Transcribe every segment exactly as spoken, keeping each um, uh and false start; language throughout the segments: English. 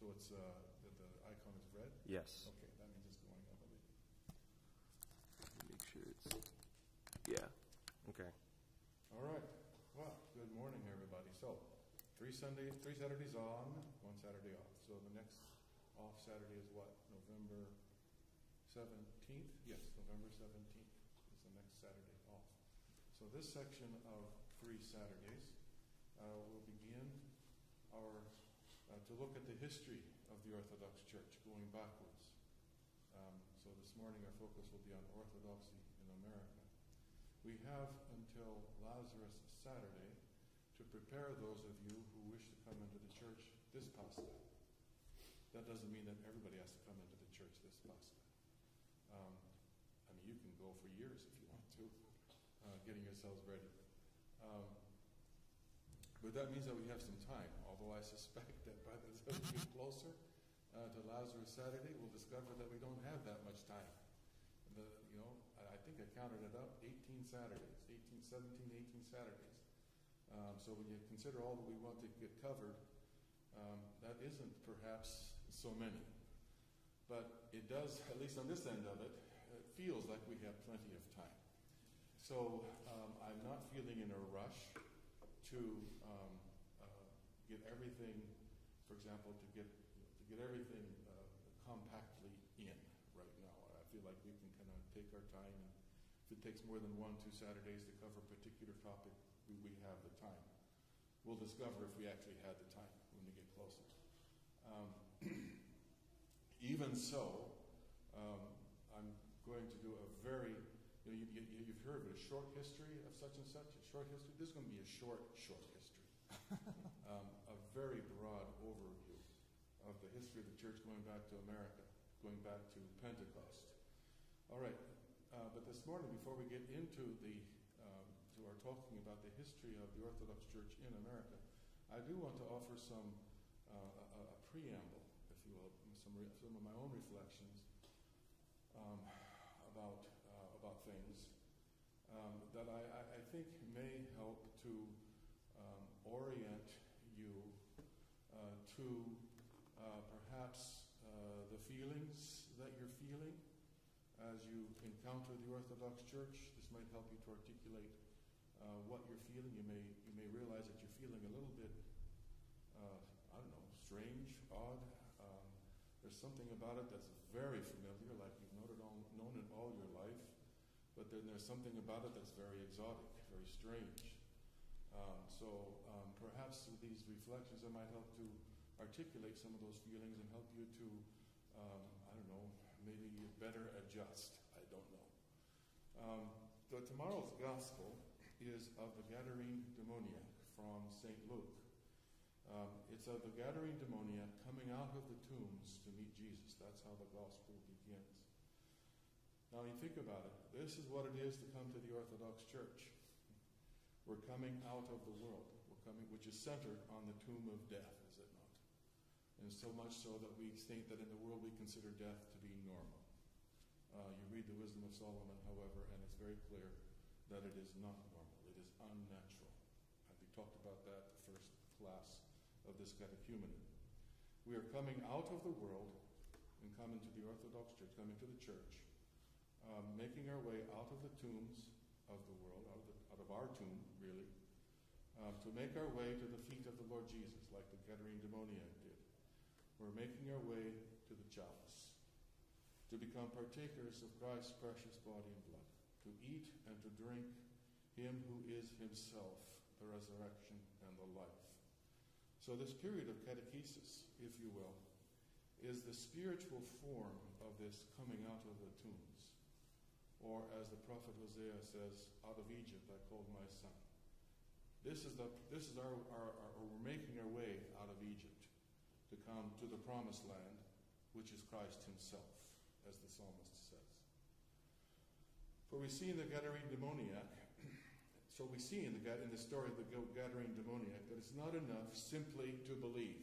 So it's uh, the, the icon is red? Yes. Okay, that means it's going up a bit. Make sure it's, yeah, okay. All right. Well, good morning, everybody. So, three Sundays, three Saturdays on, one Saturday off. So the next off Saturday is what? November seventeenth? Yes, November seventeenth is the next Saturday off. So this section of three Saturdays uh, will begin our uh, to look at the history of the Orthodox Church, going backwards. Um, so this morning our focus will be on Orthodoxy in America. We have until Lazarus Saturday to prepare those of you who wish to come into the church this Pascha. That doesn't mean that everybody has to come into the church this Pascha. Um, I mean, you can go for years if you want to, uh, getting yourselves ready. Um, but that means that we have some time, although I suspect that by the time we get closer uh, to Lazarus Saturday, we'll discover that we don't have that much time. The, you know, I, I think I counted it up, eighteen Saturdays, eighteen, seventeen, eighteen Saturdays. Um, so when you consider all that we want to get covered, um, that isn't perhaps so many. But it does, at least on this end of it, it feels like we have plenty of time. So um, I'm not feeling in a rush to um, uh, get everything, for example, to get to get everything uh, compactly in right now. I feel like we can kind of take our time, and if it takes more than one, two Saturdays to cover a particular topic, we, we have the time. We'll discover if we actually had the time when we get closer. Um, even so, um, I'm going to do a very, you know, you, you, you've heard of a short history of such and such, a short history. This is going to be a short, short history. um, a very broad overview of the history of the church going back to America, going back to Pentecost. All right, uh, but this morning, before we get into the um, to our talking about the history of the Orthodox Church in America, I do want to offer some uh, a, a preamble, if you will, some re- some of my own reflections um, about uh, about things um, that I, I, I think may help to um, orient you uh, to uh, perhaps uh, the feelings that you're feeling as you encounter the Orthodox Church. This might help you to articulate uh, what you're feeling. You may you may realize that you're feeling a little bit, uh, I don't know, strange, odd. Um, there's something about it that's very familiar, like you've known it all, known it all your life. But then there's something about it that's very exotic, very strange. Um, so um, perhaps with these reflections, I might help to articulate some of those feelings and help you to, um, I don't know, maybe better adjust. I don't know. Um, so tomorrow's gospel is of the Gadarene demoniac from Saint Luke. Um, it's of the Gadarene demoniac coming out of the tombs to meet Jesus. That's how the gospel begins. Now you think about it. This is what it is to come to the Orthodox Church. We're coming out of the world. We're coming, which is centered on the tomb of death, is it not? And so much so that we think that in the world we consider death to be normal. Uh, you read the Wisdom of Solomon, however, and it's very clear that it is not normal. It is unnatural. And we talked about that the first class of this Catechumen. We are coming out of the world and coming to the Orthodox Church, coming to the church, um, making our way out of the tombs of the world, out of, the, out of our tomb, really, um, to make our way to the feet of the Lord Jesus, like the Gadarene demoniac did. We're making our way to the chalice, to become partakers of Christ's precious body and blood, to eat and to drink him who is himself the resurrection and the life. So this period of catechesis, if you will, is the spiritual form of this coming out of the tombs. Or as the prophet Hosea says, out of Egypt I called my son. This is the this is our, our, our we're making our way out of Egypt to come to the promised land, which is Christ himself, as the psalmist says. For we see in the Gadarene demoniac, so we see in the in the story of the Gadarene demoniac that it's not enough simply to believe.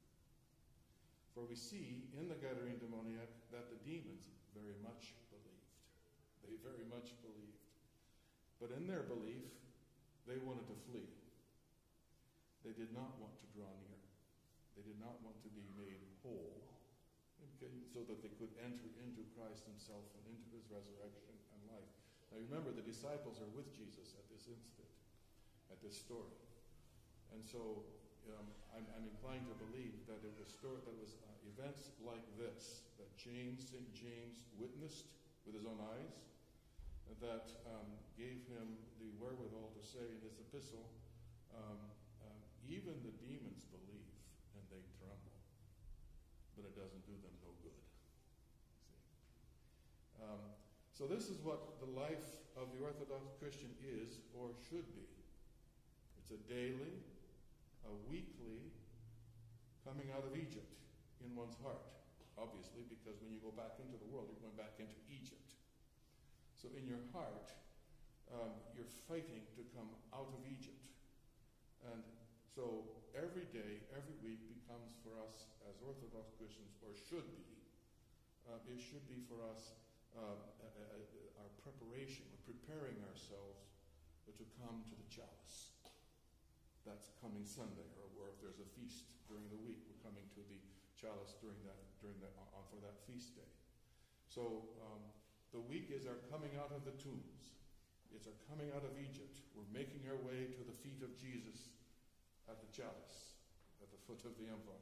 For we see in the Gadarene demoniac that the demons very much believed. They very much believed. But in their belief, they wanted to flee. They did not want to draw near. They did not want to be made whole, okay, so that they could enter into Christ himself and into his resurrection and life. Now remember, the disciples are with Jesus at this instant, at this story. And so um, I'm, I'm inclined to believe that it was, story, that it was uh, events like this that James, Saint James witnessed with his own eyes, that um, gave him the wherewithal to say in his epistle, um, um, even the demons believe and they tremble, but it doesn't do them no good. See? Um, so this is what the life of the Orthodox Christian is or should be. It's a daily, a weekly coming out of Egypt in one's heart. Obviously, because when you go back into the world, you're going back into Egypt. So in your heart, um, you're fighting to come out of Egypt. And so every day, every week becomes for us as Orthodox Christians, or should be, uh, it should be for us uh, a, a, a, our preparation. We're preparing ourselves to come to the chalice. That's coming Sunday, or, or if there's a feast during the week, we're coming to the chalice during that, during that, uh, for that feast day. So um, the week is our coming out of the tombs. It's our coming out of Egypt. We're making our way to the feet of Jesus at the chalice, at the foot of the empire.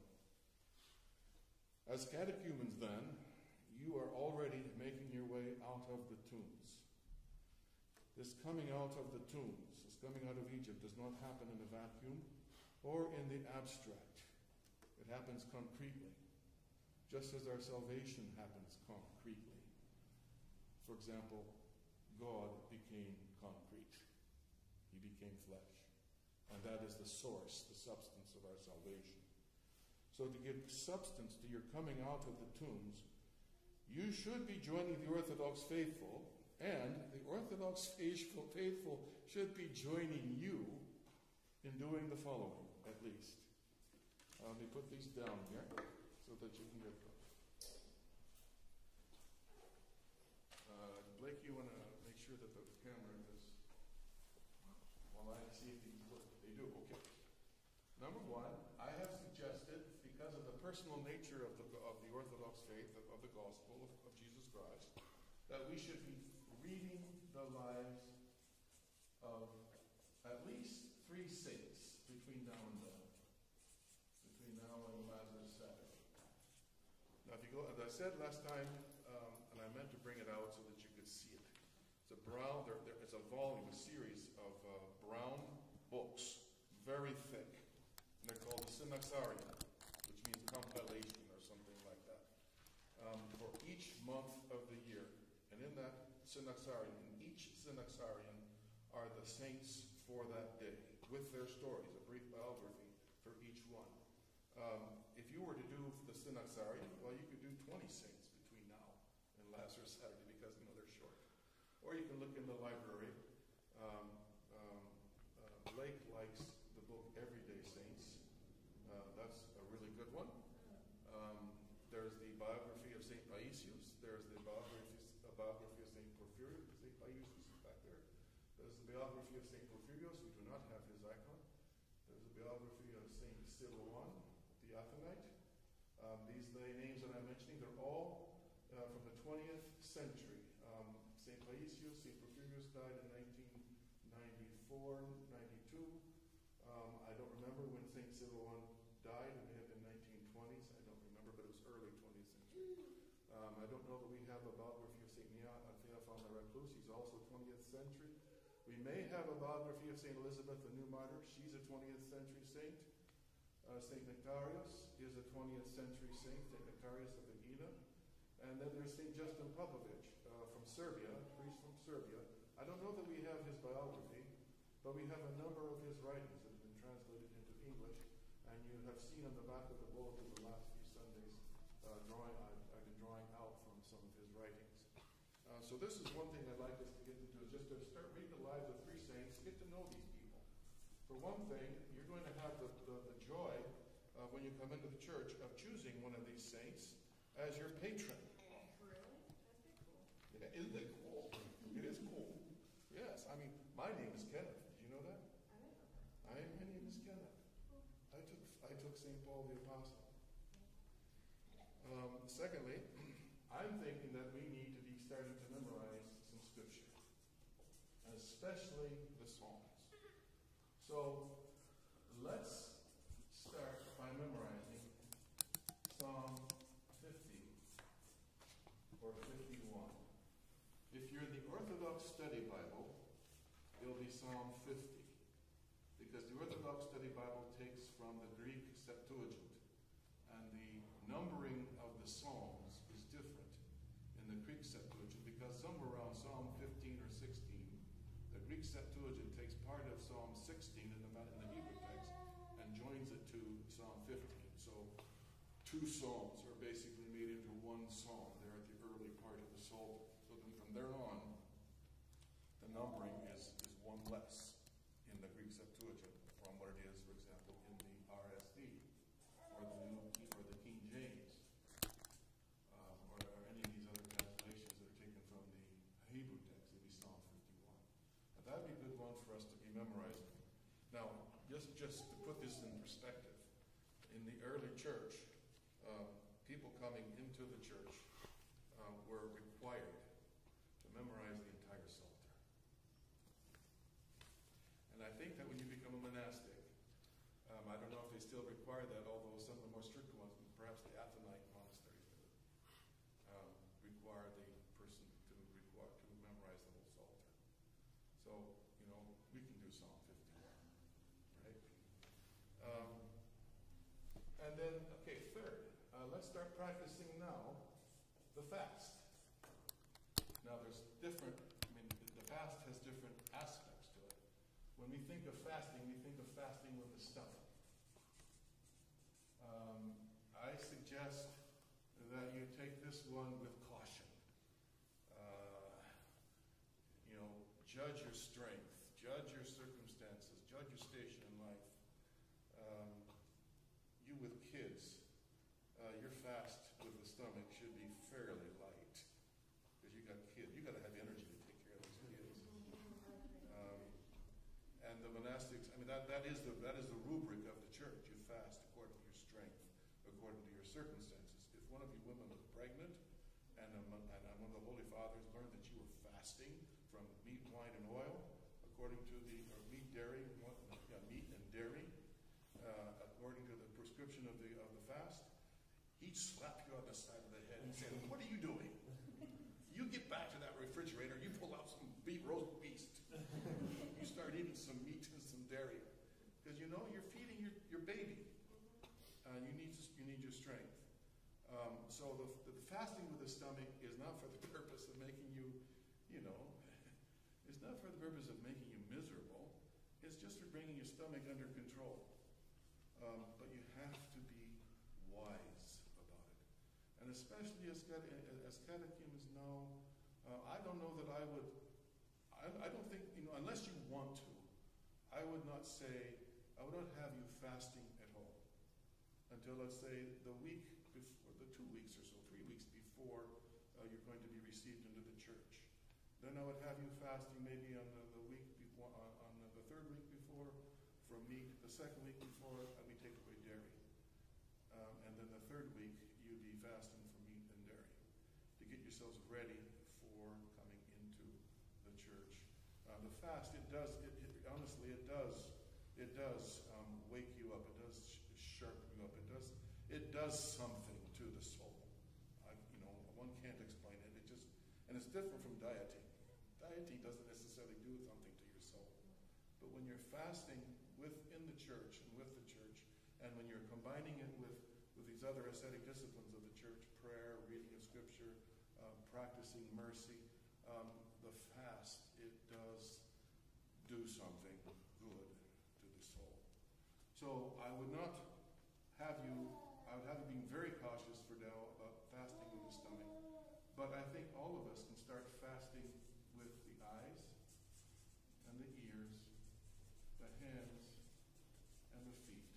As catechumens, then, you are already making your way out of the tombs. This coming out of the tombs, this coming out of Egypt, does not happen in a vacuum or in the abstract. It happens concretely, just as our salvation happens concretely. For example, God became concrete. He became flesh. And that is the source, the substance of our salvation. So to give substance to your coming out of the tombs, you should be joining the Orthodox faithful, and the Orthodox faithful, faithful should be joining you in doing the following, at least. Uh, let me put these down here so that you can get them. Uh, Blake, you want to make sure that the camera is, well, I see if these work. They do, okay. Number one, I have suggested, because of the personal nature of the, of the Orthodox faith, of, of the gospel of, of Jesus Christ, that we should be reading the lives of at least three saints between now and then. Between now and Lazarus Saturday. Now, if you go, as I said last time, um, and I meant to bring it out so that you could see it. It's a brown, there, there, it's a volume, a series of uh, brown books, very thick. And they're called the Synaxarion, which means compilation or something like that, um, for each month of the year. And in that Synaxarion, in each Synaxarion, are the saints for that day, with their stories, a brief biography for each one. Um, if you were to do the Synaxarion, well, you could do twenty saints between now and Lazarus Saturday, because, you know, they're short. Or you can look in the library. Um, um, uh, Blake likes the book Everyday Saints. Uh, that's a really good one. Um, there's the biography of Saint Paisius. There's the biography, a biography of Saint Porphyrius. Saint Paisius is back there. There's the biography of Saint Porphyrius. We do not have his icon. There's a biography of Saint Silouan, the Athonite. Um, these the names that I'm mentioning, they're all uh, from the twentieth century. Um, Saint Paisius, Saint Porphyrius died in nineteen ninety-four, ninety-two. Um, I don't remember when Saint Silouan died. It may have been nineteen twenties. I don't remember, but it was early twentieth century. Um, I don't know that we have a biography of Saint Theophane the Recluse. He's also twentieth century. We may have a biography of Saint Elizabeth, the New Martyr. She's a twentieth century saint. Uh, Saint Nectarius is a twentieth century saint, Saint Nectarius of Egina. And then there's Saint Justin Popovic uh, from Serbia, a priest from Serbia. I don't know that we have his biography, but we have a number of his writings that have been translated into English. And you have seen on the back of the bulletin the last few Sundays, uh, drawing, I've, I've been drawing out from some of his writings. Uh, so this is one thing I'd like us to get into, is just to start reading the lives of three saints, get to know these people. For one thing, you're going to have the, the, the joy uh, when you come into the church of choosing one of these saints as your patron. Really? That'd be cool. Yeah, isn't it cool? It is cool. Yes, I mean, my name is Kenneth. Did you know that? I don't know. I, my name is Kenneth. I took I took Saint Paul Paul the Apostle. Um, secondly, I'm thinking that we need to be starting to memorize some scripture, especially the Psalms. So let's start by memorizing Psalm fifty or fifty-one. If you're in the Orthodox Study Bible, it'll be Psalm fifty, because the Orthodox Study Bible takes from the Greek Septuagint, and the numbering of the Psalms is different in the Greek Septuagint, because somewhere around Psalm fifteen or sixteen, the Greek Septuagint takes part of Psalm sixteen in the, in the Hebrew text and joins it to Psalm fifteen. So two psalms are basically made into one psalm there at the early part of the Psalter. So then from there on, the numbering is, is one less in the Greek Septuagint from what it is, for example, in the R S V or the New King, or the King James, um, or, or any of these other translations that are taken from the Hebrew text. It'd be Psalm fifty-one. Now that'd be a good one for us to be memorizing. Now, just just to put this in perspective, in the early church, uh, people coming into the church uh, were required to memorize the entire Psalter. And I think that when you become a monastic, um, I don't know if they still require that, although some of the more strict ones, perhaps the Athonite monasteries do, um, require the person to require to memorize the whole Psalter. So, you know, we can do Psalm fifty-one, right? Um, and then, okay, third, uh, let's start practicing now the fast. Now, there's different, I mean, the fast has different aspects to it. When we think of fasting, we think of fasting with the stomach. Um, I suggest that you take this one with caution. Uh, you know, judge your strength, judge your circumstances, judge your station in life. Um, you with kids, uh, your fast with the stomach should be fairly light, because you got kids. You got to have energy to take care of those kids. Um, and the monastics, I mean, that, that is the that is the rubric of the church. You fast according to your strength, according to your circumstances. If one of you women was pregnant, and, um, and one of the Holy Fathers learned that you were fasting from meat, wine, and oil, according to the or meat, dairy, yeah, meat and dairy, uh, according to the prescription of the of the fast, he'd slap you on the side of the head and say, "What are you doing? You get back to that refrigerator, you pull out some beef, roast beast. You start eating some meat and some dairy. Because, you know, you're feeding your, your baby. Uh, you need you need your strength. Um, so the, the fasting with the stomach is not for the purpose of making you, you know, it's not for the purpose of making you miserable. It's just for bringing your stomach under control. Um, but you have to be wise about it. And especially as, as catechumens know, uh, I don't know that I would, I, I don't think, you know, unless you want to, I would not say, I would not have you fasting at all until, let's say, the week before, the two weeks or so, three weeks before uh, you're going to be received into the church. Then I would have you fasting maybe on the, the week before, on, on the third week before from meat, the second week before uh, we take away dairy. Um, and then the third week, you'd be fasting from meat and dairy to get yourselves ready for coming into the church. Uh, the fast, it does, it, it, honestly, it does, it does um, wake you up. It does sh- sharpen you up. It does, it does something to the soul. I, you know, one can't explain it. It just, and it's different from dieting. Dieting doesn't necessarily do something to your soul. But when you're fasting within the church and with the church, and when you're combining it with, with these other ascetic disciplines of the church, prayer, reading of scripture, uh, practicing mercy, um, the fast, it does do something good to the soul. So I would not have you, I would have you being very cautious for now about fasting with the stomach. But I think all of us can start fasting with the eyes and the ears, the hands, and the feet.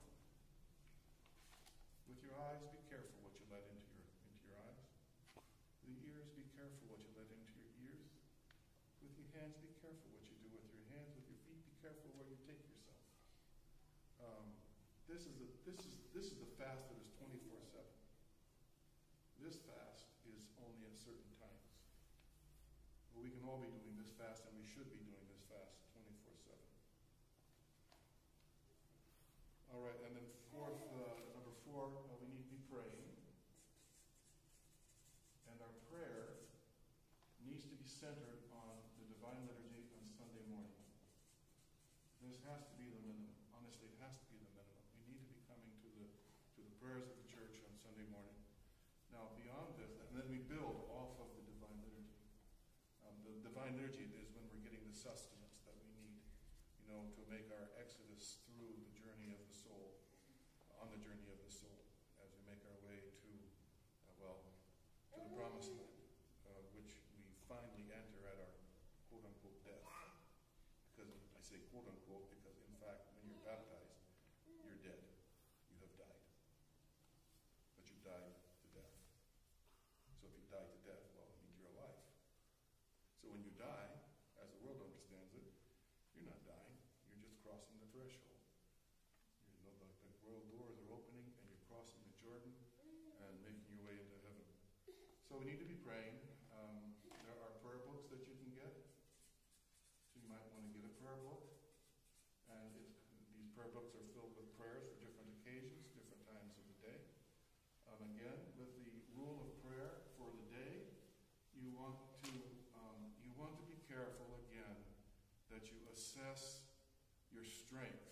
With your eyes, be careful what you let into your into your eyes. The ears, be careful what you let into your ears. With your hands, be careful what you do with your hands. With your feet, be careful where you take yourself. Um, this is the this is this is the fast that is twenty-four seven. This fast is only at certain times. But we can all be doing this fast, and we should be doing this fast twenty-four seven. All right, and then fourth, uh, number four, uh, we need to be praying. And our prayer needs to be centered on the Divine Liturgy on Sunday morning. This has to be the minimum. Honestly, it has to be the minimum. We need to be coming to the to the prayers of the church on Sunday morning. Now, beyond this, and then we build off of the Divine Liturgy. Um, the Divine Liturgy is when we're getting the sustenance that we need, you know, to make our exodus through the journey of the soul, on the journey of the soul, as we make our way to, uh, well, to the promised land, uh, which we finally enter at our quote-unquote death. Because I say quote-unquote because, in fact, when you're baptized, you're dead. You have died. But you died to death. So if you die to death, well, it means you're alive. So when you die, as the world understands it, you're not dying. You're just crossing the threshold. You know, the, the world doors are opening, and you're crossing the Jordan and making your way into heaven. So we need to be praying. Um, there are prayer books that you can get. So you might want to get a prayer book. And it's, these prayer books are filled with prayers for different occasions, different times of the day. Um, again, with the rule of prayer for the day, you want to um, you want to be careful again that you assess your strength,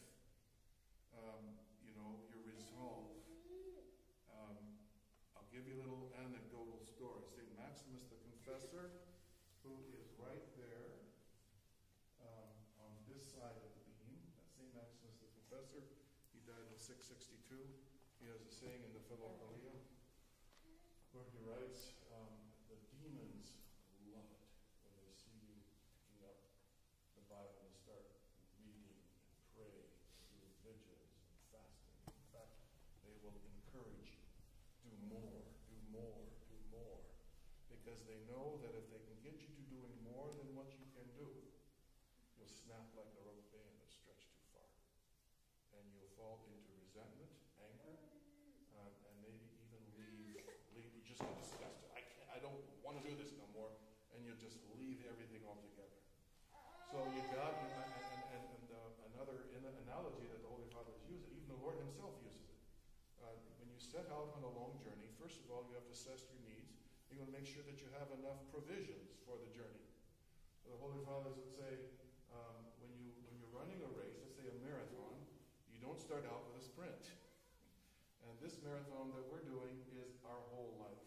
um, you know, your resolve. Um, I'll give you a little anecdotal story. Saint Maximus the Confessor, who is right there um, on this side of the beam. That's Saint Maximus the Confessor. He died in six sixty-two. He has a saying in the Philokalia where he writes, um, the demons love it when they see you picking up the Bible and start reading and pray and do vigils and fasting. In fact, they will encourage you. Do more, do more, do more. Because they know that if they can get you to doing more than what you can do, you'll snap like a rope band that's stretched too far. And you'll fall into resentment, anger, um, and maybe even leave, leave you just get disgusted. I can't, I don't want to do this no more. And you'll just leave everything altogether. So you got, and, and, and, and uh, another analogy that the Holy Father is using, even the Lord himself uses it. Uh, when you set out on a long journey, first of all, you have to assess your needs. You want to make sure that you have enough provisions for the journey. So the Holy Fathers would say, um, when you when you're running a race, let's say a marathon, you don't start out with a sprint. And this marathon that we're doing is our whole life.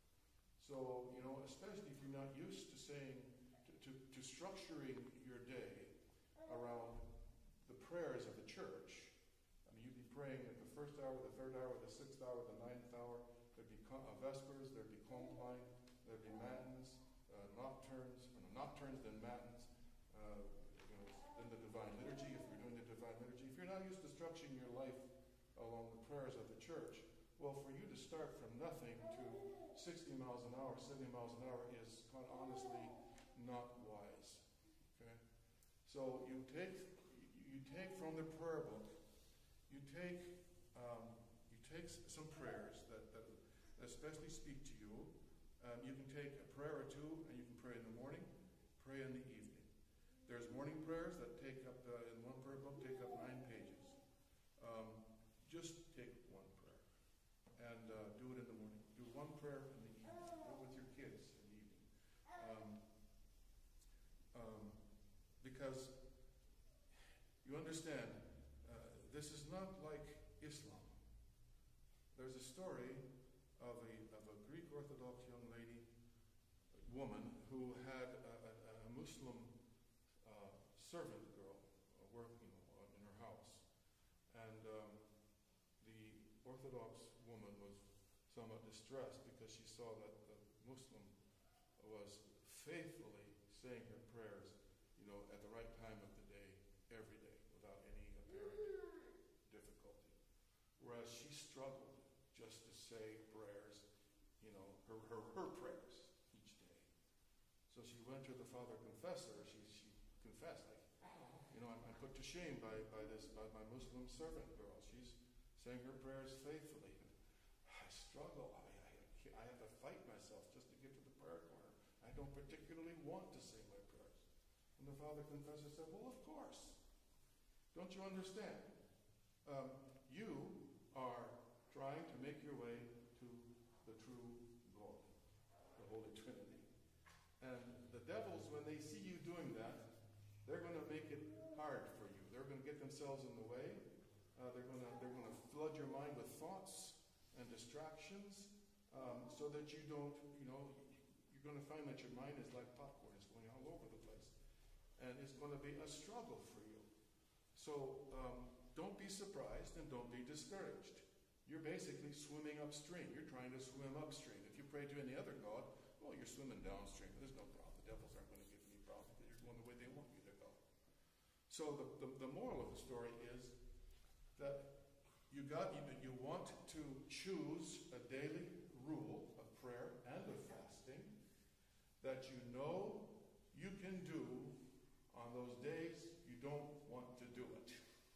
So, you know, especially if you're not used to saying, to, to, to structuring your day around the prayers of the church. I mean, you'd be praying at the first hour, the third hour, the sixth hour, the ninth hour. There'd be uh, vespers, there'd be compline, there'd be matins, uh, nocturnes, or no, nocturnes, then matins, uh, you know, then the Divine Liturgy, if you're doing the Divine Liturgy. If you're not used to structuring your life along the prayers of the church, well, for you to start from nothing to sixty miles an hour, seventy miles an hour is quite honestly not wise. Okay? So you take you take from the prayer book, you take um, you take some prayers that, that especially speak to you. Um, you can take a prayer or two, and you can pray in the morning, pray in the evening. There's morning prayers that take up, uh, in one prayer book, take up nine pages. Um, just take one prayer and uh, do it in the morning. Do one prayer in the evening. Do it with your kids in the evening. Um, um, because you understand, uh, this is not like Islam. There's a story of a of a Greek Orthodox young lady, woman, who had a, a, a Muslim uh, servant girl uh, working in her house. And um, the Orthodox woman was somewhat distressed because she saw that the Muslim was faithfully saying her prayers, you know, at the right time of the day, every day, without any apparent difficulty. Whereas she struggled just to say prayers, you know, her, her, her prayers each day. So she went to the Father Confessor. She, she confessed, like, you know, I'm, I'm put to shame by, by this, by my Muslim servant girl. She's saying her prayers faithfully. I struggle. I, I, I have to fight myself just to get to the prayer corner. I don't particularly want to say my prayers. And the father confessor said, well, of course. Don't you understand? Um, you are trying to make your way to the true God, the Holy Trinity. And the devils, when they see you doing that, they're going to make it hard for you. They're going to get themselves in the way. Uh, they're going to they're going to flood your mind with thoughts and distractions, um, so that you don't, you know, you're going to find that your mind is like popcorn. It's going all over the place. And it's going to be a struggle for you. So um, don't be surprised and don't be discouraged. You're basically swimming upstream. You're trying to swim upstream. If you pray to any other god, well, you're swimming downstream. There's no problem. The devils aren't going to give any problem because you're going the way they want you to go. So the, the, the moral of the story is that you got you, you want to choose a daily rule of prayer and of fasting that you know you can do on those days you don't want to do it.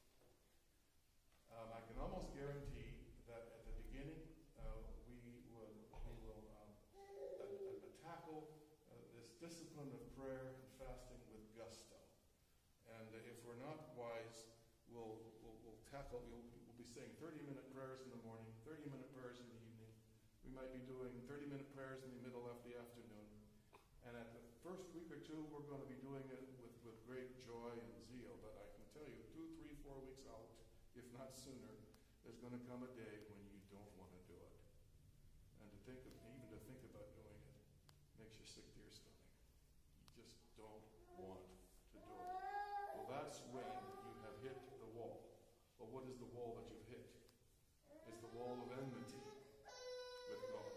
Um, I can almost guarantee that at the beginning uh, we will we will um, a, a, a tackle uh, this discipline of prayer and fasting with gusto. And uh, if we're not wise, we'll we'll, we'll tackle. We'll, we'll be saying thirty-minute prayers in the morning, thirty-minute prayers in the evening. We might be doing thirty-minute prayers in the middle of the afternoon. And at the first week or two, we're going to be doing it with, with great joy and zeal. But I can tell you, two, three, four weeks out, if not sooner, there's going to come a day when you don't want to do it. And to think of, even to think about doing it makes you sick to your stomach. You just don't want to do it. Well, that's when you have hit the wall. Well, what is the wall that you've hit? It's the wall of enmity with God.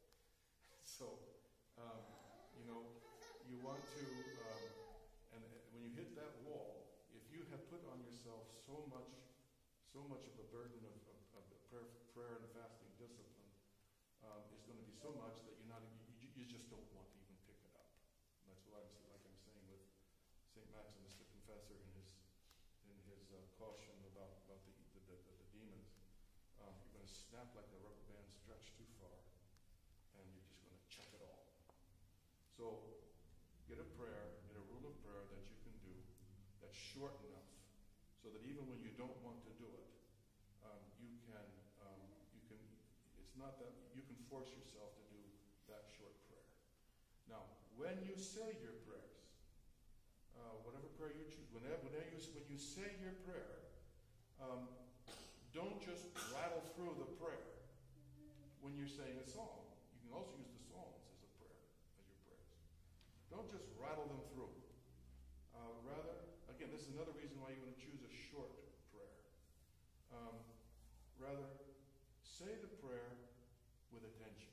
So, um, you know, you want to, um, and uh, when you hit that wall, if you have put on yourself so much, so much of a burden of, of, of prayer, prayer and fasting discipline, um, it's going to be so much that you're not, you, you just don't want to even pick it up. And that's what I'm like I'm saying with Saint Maximus the Confessor in his in his uh, caution about about the the, the, the, the demons. Um, you're going to snap like a rubber band stretched too far, and you're just going to chuck it all. So get a prayer, get a rule of prayer that you can do that's short enough so that even when you don't want to do it, um, you can, um, you can, it's not that, you can force yourself to do that short prayer. Now, when you say your prayers, uh, whatever prayer you choose, whenever, whenever you, when you say your prayer, um, don't just rattle through the prayer when you're saying a psalm. You can also use the psalms as a prayer, as your prayers. Don't just rattle them through. Uh, rather, again, this is another reason why you want to choose a short prayer. Um, rather, say the prayer with attention.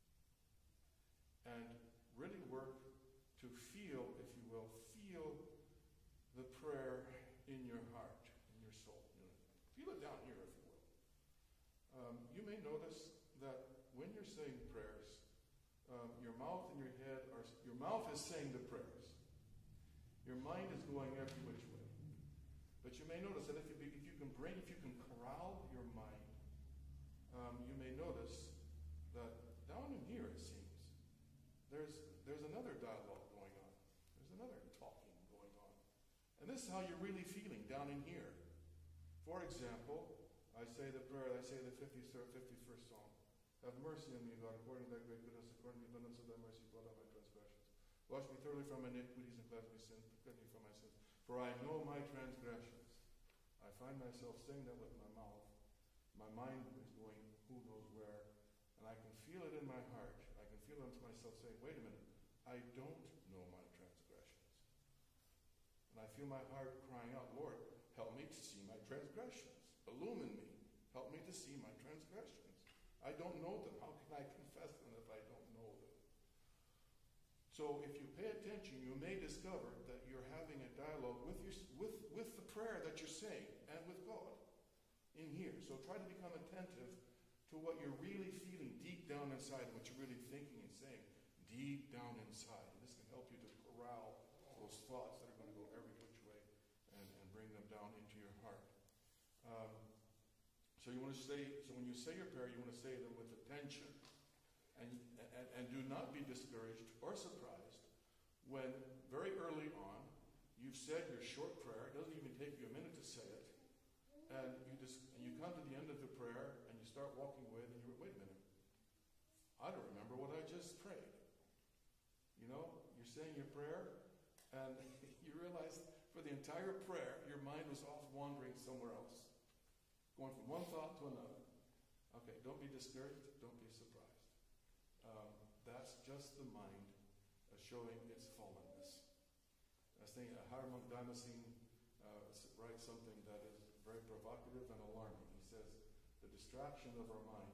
And really work to feel, if you will, feel the prayer in your heart, in your soul. You know, feel it down here, if you will. Um, you may notice that when you're saying prayers, um, your mouth and your head are, your mouth is saying the prayers. Your mind is going every which way. But you may notice that if you, if you can bring, if you can corral your mind, um, you may notice that down in here, it seems, there's there's another dialogue going on. There's another talking going on. And this is how you're really feeling down in here. For example, I say the prayer, I say the fifty-first Psalm. Have mercy on me, God, according to thy great goodness, according to the abundance of thy mercy, blot out my transgressions. Wash me thoroughly from my iniquities and cleanse me sin, cleanse me from my sins. For I know my transgressions. I find myself saying that with my mouth. My mind is going who knows where. And I can feel it in my heart. I can feel it to myself saying, wait a minute, I don't know my transgressions. And I feel my heart crying out, Lord, help me to see my transgressions. Illumine me. Help me to see my transgressions. I don't know them. How can I confess them if I don't know them? So if you pay attention, you may discover that you're having a dialogue with your, with, with the prayer that you're saying and with God in here. So try to become attentive to what you're really feeling deep down inside, what you're really thinking and saying deep down inside. And this can help you to corral those thoughts that are going to go every which way and, and bring them down into your heart. Um, so So you want to say, so when you say your prayer, you want to say them with attention. And, and, and do not be discouraged or surprised when very early on you've said your short prayer. It doesn't even take you a minute to say it. And you just and you come to the end of the prayer and you start walking away and you wait a minute. I don't remember what I just prayed. You know, you're saying your prayer and you realize for the entire prayer your mind was off wandering somewhere else. Going from one thought to another. Okay, don't be discouraged, don't be surprised. Um, that's just the mind uh, showing its fallenness. I was thinking, uh, Herman O C A uh, writes something that is very provocative and alarming. He says, the distraction of our mind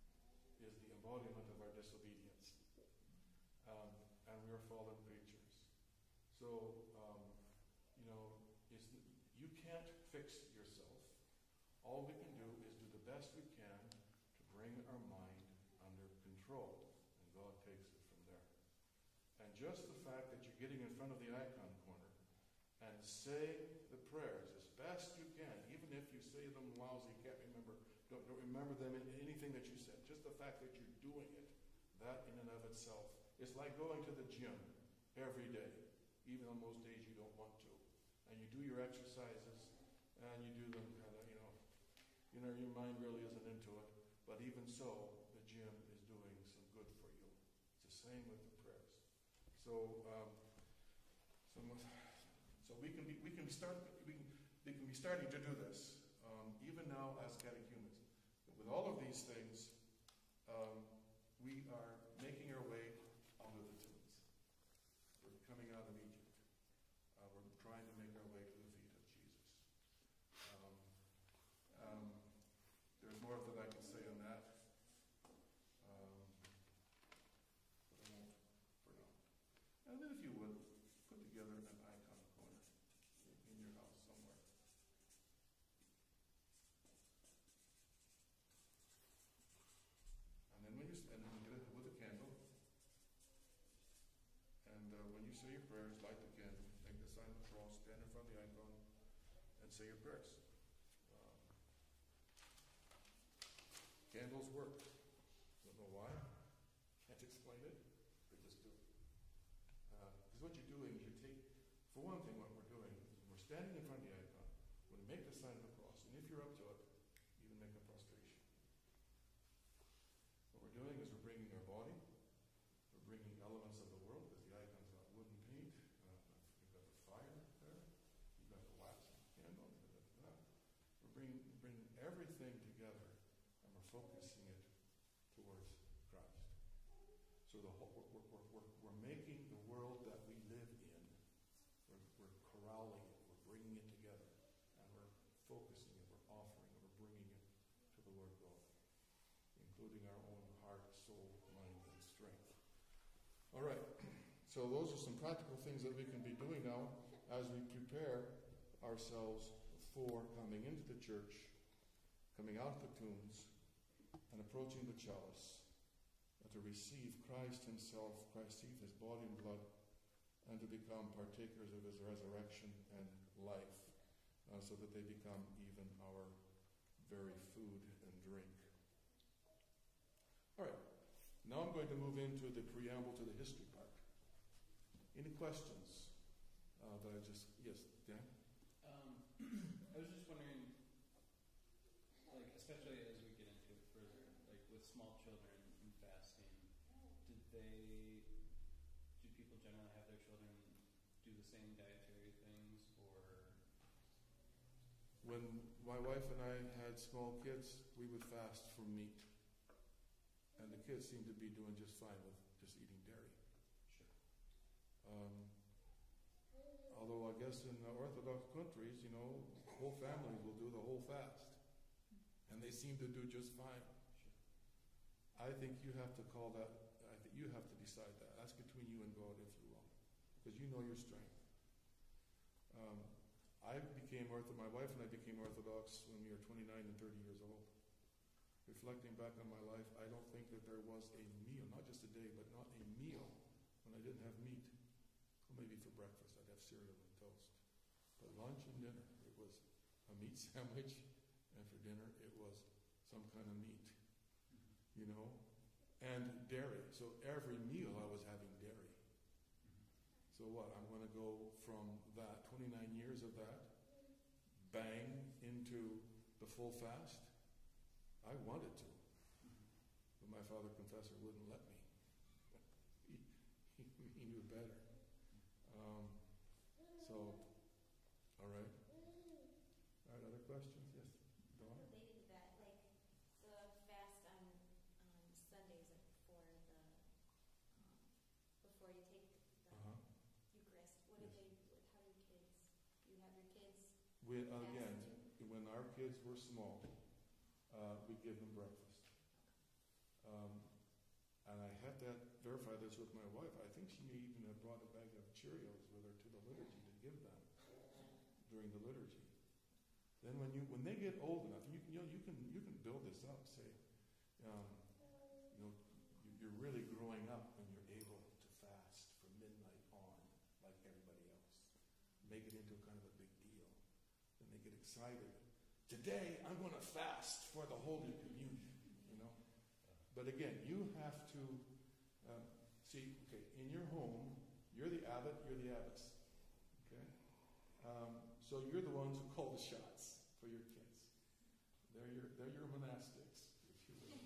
is the embodiment of our disobedience. Um, and we are fallen creatures. So, um, you know, it's, you can't fix yourself. All we can do is do the best we can to bring our mind under control. God takes it from there. And just the fact that you're getting in front of the icon corner and say the prayers as best you can, even if you say them lousy, can't remember, don't, don't remember them in anything that you said, just the fact that you're doing it, that in and of itself, it's like going to the gym every day, even on most days you don't want to. And you do your exercises, and you do them kind of, you know, you know, your mind really isn't into it, but even so, the gym is doing some good for you. It's the same with the prayers. So, um, so, so we can be we can be start we can we can be starting to do this um, even now as catechumens. With all of these things, um, we are making our way out of the tombs. We're coming out of Egypt. Uh, we're trying to make our way to the feet of Jesus. Um, um, there's more that I can say on that. And then if you would, put together an icon corner in your house somewhere. And then when you and get it with a candle, and uh, when you say your prayers, light the candle, make the sign of the cross, stand in front of the icon, and say your prayers. Um, candles work. Don't know why. Can't explain it. They just do. What you're doing is you take, for one thing, what we're doing is we're standing in front of the icon, we're going to make the sign of the cross, and if you're up to it, even make a prostration. What we're doing is we're bringing our body, we're bringing elements of the world, because the icon's got wood and paint, uh, you've got the fire there, you've got the wax candle, you've got that. We're bringing, bringing everything together, and we're focusing it towards Christ. So the whole, we're, we're, we're, we're making the world that we live in, we're, we're corralling it, we're bringing it together, and we're focusing it, we're offering it, we're bringing it to the Lord God, including our own heart, soul, mind, and strength. All right, so those are some practical things that we can be doing now as we prepare ourselves for coming into the church, coming out of the tombs, and approaching the chalice. To receive Christ himself, receive his body and blood, and to become partakers of his resurrection and life, uh, so that they become even our very food and drink. All right, now I'm going to move into the preamble to the history part. Any questions uh, that I just, yes, Dan? Um, I was just wondering, like, especially as we get into it further, like with small children, They, do people generally have their children do the same dietary things, or? When my wife and I had small kids, we would fast from meat. And the kids seemed to be doing just fine with just eating dairy. Sure. Um, although I guess in the Orthodox countries, you know, whole families will do the whole fast. And they seem to do just fine. Sure. I think you have to call that You have to decide that. That's between you and God, if you will, because you know your strength. Um, I became Orthodox. My wife and I became Orthodox when we were twenty-nine and thirty years old. Reflecting back on my life, I don't think that there was a meal, not just a day, but not a meal when I didn't have meat. Well, maybe for breakfast I'd have cereal and toast, but lunch and dinner it was a meat sandwich, and for dinner it was some kind of meat, you know, and dairy. So every meal I was having dairy. So what, I'm going to go from that, twenty-nine years of that, bang, into the full fast? I wanted to. But my father confessor wouldn't let me. he, he, he knew better. Um, so, all right. All right, other questions? Yes, Dawn? Related to that, like the fast on on Sundays, like before the um, before you take the Uh-huh. Eucharist. What Yes. do they? What, how do kids? You have your kids. We, fast again, too? when our kids were small, uh, we give them breakfast. Um, and I had to verify this with my wife. I think she may even have brought a bag of Cheerios with her to the liturgy to give them during the liturgy. Then when you when they get old enough, you, you know you can you can build this up. Say, um, you know, you- you're really growing up when you're able to fast from midnight on, like everybody else. Make it into kind of a big deal. Then they get excited. Today I'm going to fast for the Holy Communion. You know. But again, you have to um, see. Okay, in your home, you're the abbot. You're the abbess. Okay. Um, so you're the ones who call the shots for your kids. They're your they're your monastics, if you will.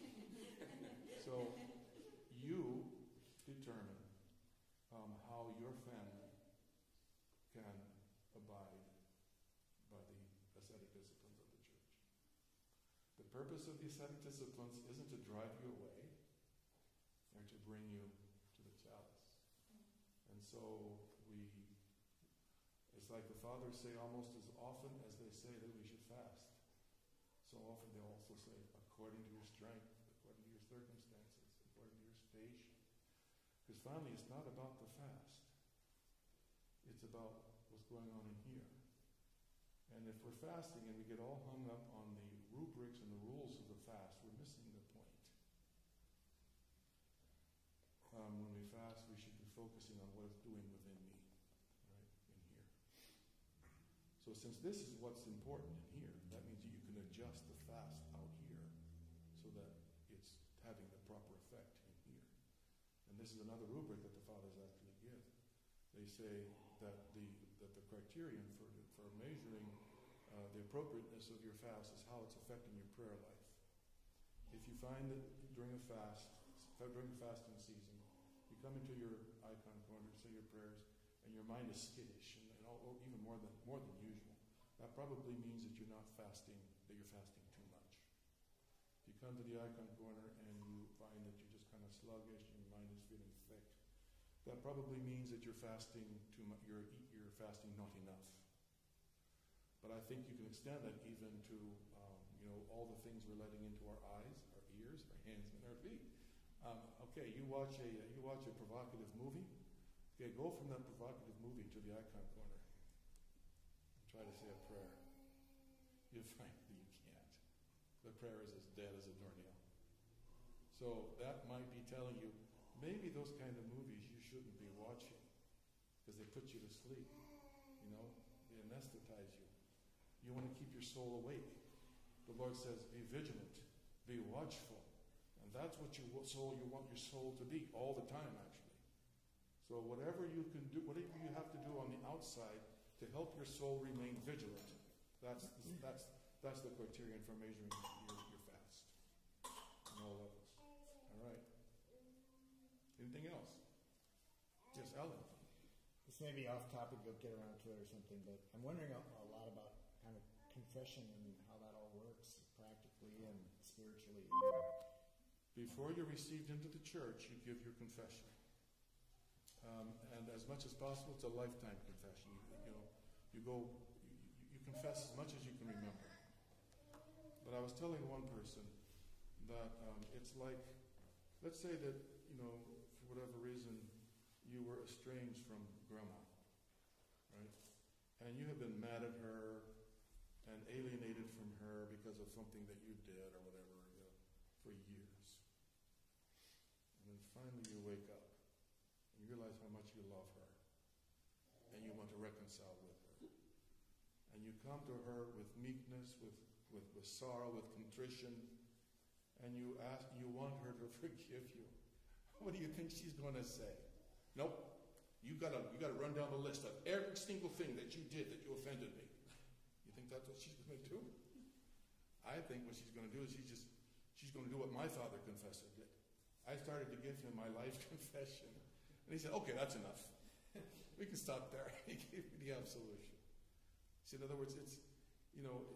So you determine um, how your family can abide by the ascetic disciplines of the church. The purpose of the ascetic disciplines isn't to drive you away, they're to bring you to the chalice. And so we, it's like the fathers say almost as often as they say that we should fast. So often they also say, according to your strength, according to your circumstances, according to your station. Because finally, it's not about the fast. It's about what's going on in here. And if we're fasting and we get all hung up on the rubrics and the rules of the fast, we're missing the point. Um, when we fast, we should be focusing on what it's doing within me, right, in here. So since this is what's important in here, that means that you can adjust the fast out here so that it's having the proper effect in here. And this is another rubric that the fathers actually give. They say that the that the criterion for for measuring uh, the appropriateness of your fast is how it's affecting your prayer life. If you find that during a fast, during the fasting season, you come into your icon corner, say your prayers, and your mind is skittish, and, and all, or even more than more than usual, that probably means that you're not fasting, that you're fasting too much. If you come to the icon corner and you find that you're just kind of sluggish and your mind is feeling thick, that probably means that you're fasting too much. You're you're fasting not enough. But I think you can extend that even to um, you know all the things we're letting into our eyes, our ears, our hands, and our feet. Um, okay, you watch a uh, you watch a provocative movie. Okay, go from that provocative movie to the icon corner and try to say a prayer. You find that you can't. The prayer is as dead as a doornail. So that might be telling you maybe those kind of movies you shouldn't be watching because they put you to sleep. You know, they anesthetize you. You want to keep your soul awake. The Lord says, be vigilant, be watchful. And that's what your soul, you want your soul to be all the time, actually. So whatever you can do, whatever you have to do on the outside to help your soul remain vigilant, that's that's that's the criterion for measuring your, your fast on all levels. All right. Anything else? Yes, Alan. This may be off topic, you'll get around to it or something, but I'm wondering a, a lot about kind of confession and how that all works practically and spiritually. Before you're received into the church, you give your confession. Um, and as much as possible, it's a lifetime confession. You, you know, you go, you, you confess as much as you can remember. But I was telling one person that um, it's like, let's say that, you know, for whatever reason, you were estranged from grandma, right? And you have been mad at her and alienated from her because of something that you did or whatever, you know, for years. And then finally you wake up and you realize how much you love her and you want to reconcile with her. And you come to her with meekness, with, with, with sorrow, with contrition, and you ask, you want her to forgive you, what do you think she's going to say? Nope. You gotta, you gotta run down the list of every single thing that you did that you offended me. You think that's what she's going to do? I think what she's going to do is she's just, she's going to do what my father confessor did. I started to give him my life confession, and he said, "Okay, that's enough. We can stop there." He gave me the absolution. See, in other words, it's, you know,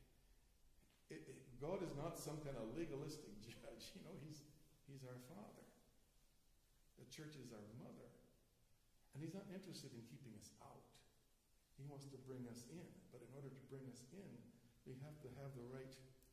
it, it, God is not some kind of legalistic judge. You know, he's he's our Father. The church is our mother. And he's not interested in keeping us out. He wants to bring us in. But in order to bring us in, we have to have the right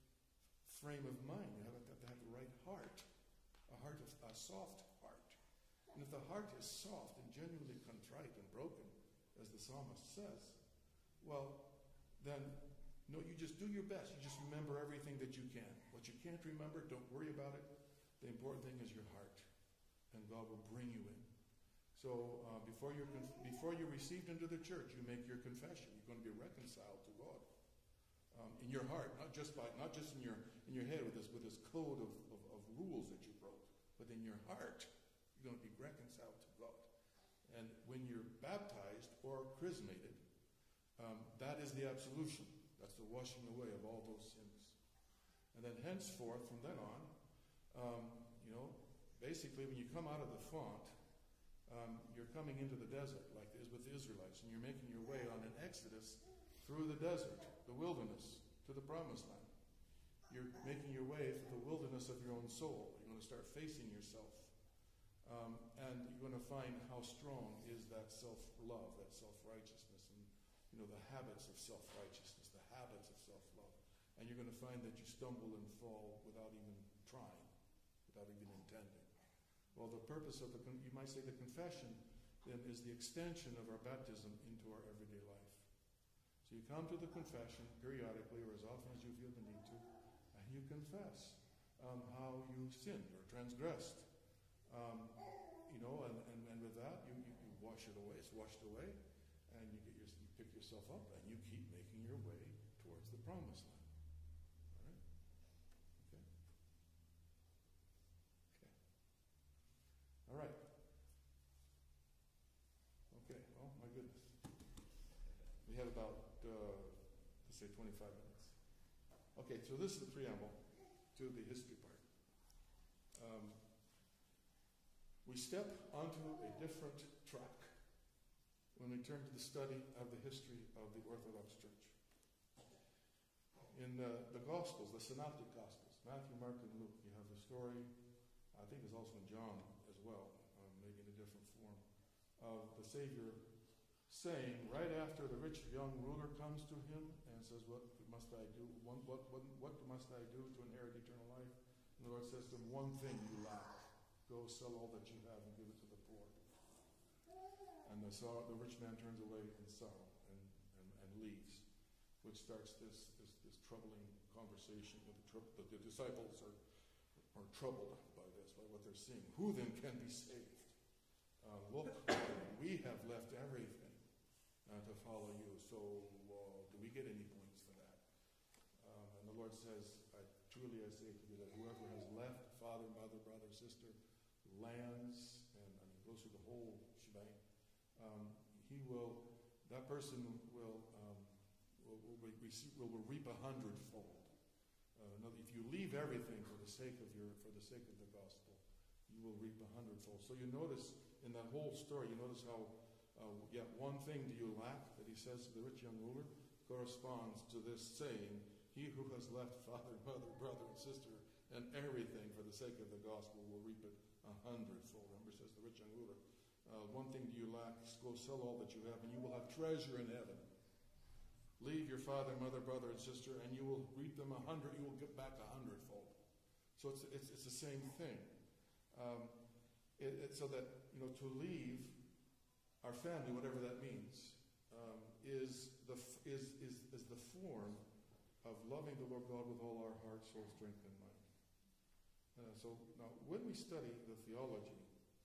frame of mind. We have to have the right heart. A heart of a soft heart. And if the heart is soft and genuinely contrite and broken, as the psalmist says, well, then, no, you just do your best. You just remember everything that you can. What you can't remember, don't worry about it. The important thing is your heart. And God will bring you in. So uh, before you're conf- before you're received into the church, you make your confession. You're going to be reconciled to God um, in your heart, not just by not just in your in your head with this with this code of, of, of rules that you broke, but in your heart, you're going to be reconciled to God. And when you're baptized or chrismated, um, that is the absolution. That's the washing away of all those sins. And then henceforth, from then on, um, you know, basically when you come out of the font. Um, you're coming into the desert, like it is with the Israelites, and you're making your way on an exodus through the desert, the wilderness, to the promised land. You're making your way through the wilderness of your own soul. You're going to start facing yourself. Um, and you're going to find how strong is that self-love, that self-righteousness, and you know the habits of self-righteousness, the habits of self-love. And you're going to find that you stumble and fall without even trying, without even intending. Well, the purpose of the, you might say the confession, then, is the extension of our baptism into our everyday life. So you come to the confession periodically or as often as you feel the need to, and you confess um, how you sinned or transgressed. Um, you know, and, and, and with that, you, you, you wash it away. It's washed away, and you, get your, you pick yourself up, and you keep making your way towards the promised land. All right? Okay? All right. Okay, well, my goodness. We have about, uh, let's say, twenty-five minutes. Okay, so this is the preamble to the history part. Um, we step onto a different track when we turn to the study of the history of the Orthodox Church. In uh, the Gospels, the Synoptic Gospels, Matthew, Mark, and Luke, you have the story, I think it's also in John, well, um, maybe in a different form, of the Savior saying, right after the rich young ruler comes to him and says, "What must I do? What, what, what, what must I do to inherit eternal life?" And the Lord says to him, "One thing you lack. Go sell all that you have and give it to the poor." And the, sorrow, the rich man turns away in sorrow and, and, and leaves, which starts this, this, this troubling conversation. The, tr- the, the disciples are, are troubled by this, by what they're seeing. Who then can be saved? Uh, look, we have left everything uh, to follow you. So uh, do we get any points for that? Um, and the Lord says, I, truly I say to you that whoever has left father, mother, brother, sister, lands, and I mean, goes through the whole shebang, um, he will, that person will, um, will, will, receive, will, will reap a hundredfold. Uh, another, if you leave everything for the sake of your, for the sake of the gospel, you will reap a hundredfold. So you notice in that whole story, you notice how, uh, yet one thing do you lack, that he says to the rich young ruler, corresponds to this saying, he who has left father, mother, brother, and sister, and everything for the sake of the gospel will reap it a hundredfold. Remember, says the rich young ruler, uh, one thing do you lack, go sell all that you have, and you will have treasure in heaven. Leave your father, mother, brother, and sister, and you will reap them a hundred, you will get back a hundredfold. So it's, it's, it's the same thing. Um, it, it, so that, you know, to leave our family, whatever that means, um, is, the, is, is, is the form of loving the Lord God with all our heart, soul, strength, and mind. Uh, so now, when we study the theology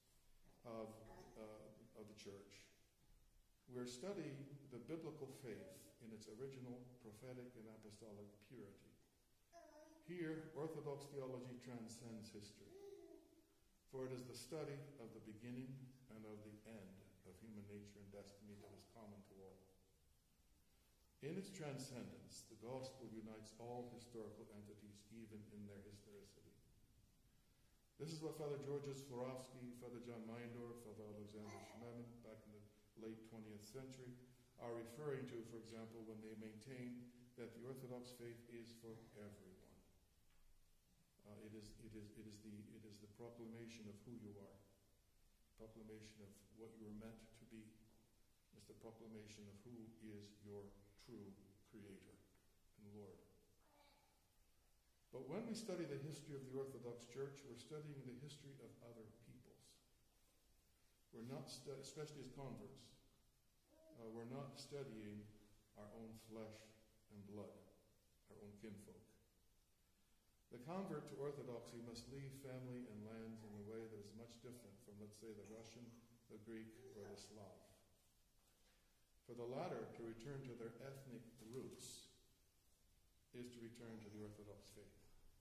of, uh, of the church, we're studying the biblical faith in its original prophetic and apostolic purity. Here, Orthodox theology transcends history, for it is the study of the beginning and of the end of human nature and destiny that is common to all. In its transcendence, the gospel unites all historical entities, even in their historicity. This is what Father Georgios Florovsky, Father John Meindorf, Father Alexander Schmemann, back in the late twentieth century, are referring to, for example, when they maintain that the Orthodox faith is for everyone. Uh, it is, it is, it is the, it is the proclamation of who you are, proclamation of what you were meant to be. It's the proclamation of who is your true Creator and Lord. But when we study the history of the Orthodox Church, we're studying the history of other peoples. We're not, stu- especially as converts, uh, we're not studying our own flesh and blood, our own kinfolk. The convert to Orthodoxy must leave family and lands in a way that is much different from, let's say, the Russian, the Greek, or the Slav. For the latter to return to their ethnic roots is to return to the Orthodox faith.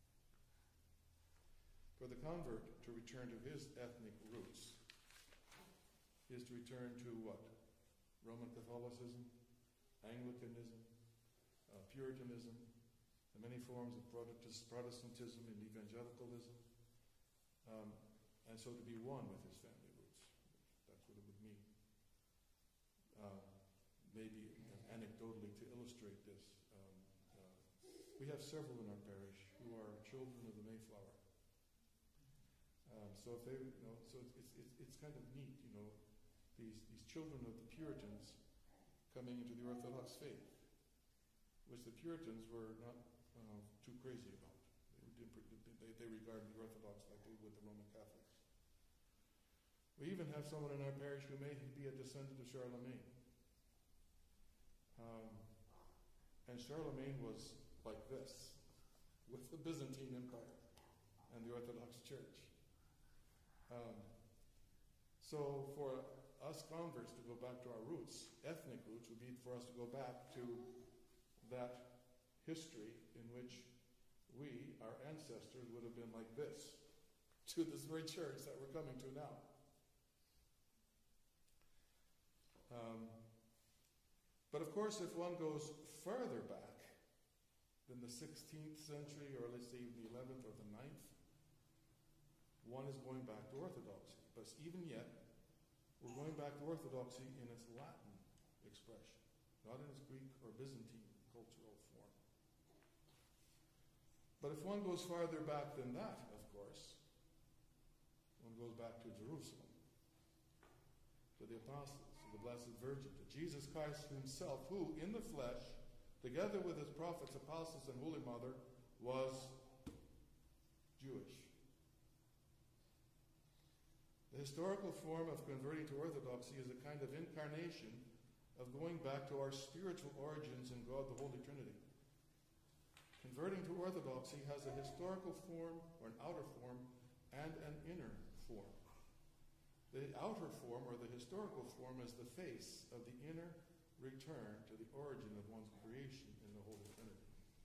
For the convert to return to his ethnic roots is to return to what? Roman Catholicism, Anglicanism, uh, Puritanism, the many forms of Protestantism and evangelicalism, um, and so to be one with his family roots. That's what it would mean. Uh, maybe anecdotally to illustrate this, um, uh, we have several in our parish who are children of the Mayflower. Um, so if they, you know, so it's, it's it's kind of neat, you know, these these children of the Puritans coming into the Orthodox faith, which the Puritans were not uh, too crazy about. They, did, they they regarded the Orthodox like they would the Roman Catholics. We even have someone in our parish who may be a descendant of Charlemagne. Um, and Charlemagne was like this, with the Byzantine Empire and the Orthodox Church. Um, so for us converts to go back to our roots, ethnic roots, would be for us to go back to that history in which we, our ancestors, would have been like this, to this very church that we're coming to now. Um, but of course, if one goes further back than the sixteenth century, or let's say even the eleventh or the ninth, one is going back to Orthodoxy. But even yet, we're going back to Orthodoxy in its Latin expression, not in its Greek or Byzantine cultural form. But if one goes farther back than that, of course, one goes back to Jerusalem, to the apostles, to the Blessed Virgin, to Jesus Christ himself, who, in the flesh, together with his prophets, apostles, and Holy Mother, was Jewish. The historical form of converting to Orthodoxy is a kind of incarnation of going back to our spiritual origins in God, the Holy Trinity. Converting to Orthodoxy has a historical form, or an outer form, and an inner form. The outer form, or the historical form, is the face of the inner return to the origin of one's creation in the Holy Trinity.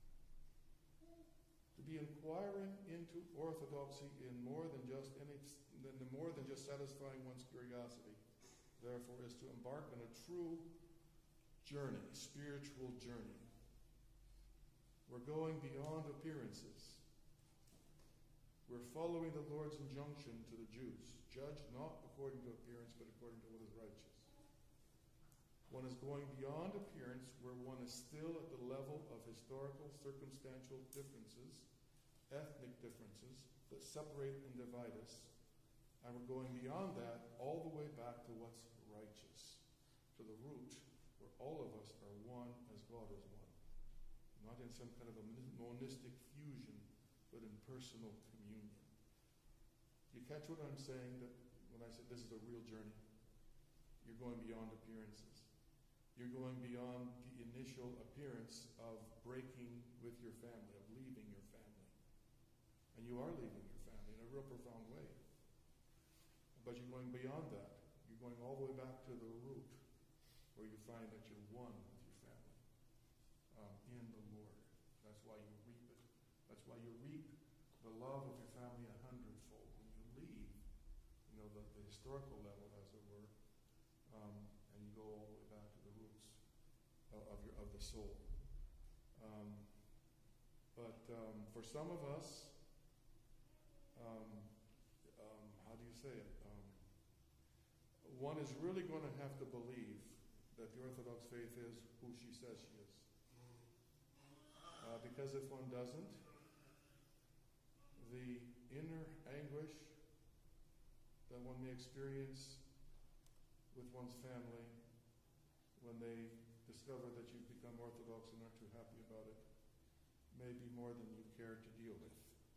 To be inquiring into Orthodoxy in more than just any, than more than just satisfying one's curiosity, therefore, is to embark on a true journey, spiritual journey. We're going beyond appearances. We're following the Lord's injunction to the Jews. Judge not according to appearance, but according to what is righteous. One is going beyond appearance, where one is still at the level of historical, circumstantial differences, ethnic differences that separate and divide us. And we're going beyond that all the way back to what's righteous, to the root, where all of us are one as God is one. Not in some kind of a monistic fusion, but in personal communion. You catch what I'm saying, that when I say this is a real journey? You're going beyond appearances. You're going beyond the initial appearance of breaking with your family, of leaving your family. And you are leaving your family in a real profound way. But you're going beyond that. You're going all the way back to the root, where you find that you're one with your family um, in the Lord. That's why you reap it. That's why you reap the love of your family a hundredfold. When you leave, you know, the, the historical level, as it were, um, and you go all the way back to the roots of, of, your, of the soul. Um, but um, for some of us, um, um, how do you say it? Um, one is really going to have to believe that the Orthodox faith is who she says she is. Uh, because if one doesn't, the inner anguish that one may experience with one's family when they discover that you've become Orthodox and aren't too happy about it may be more than you care to deal with.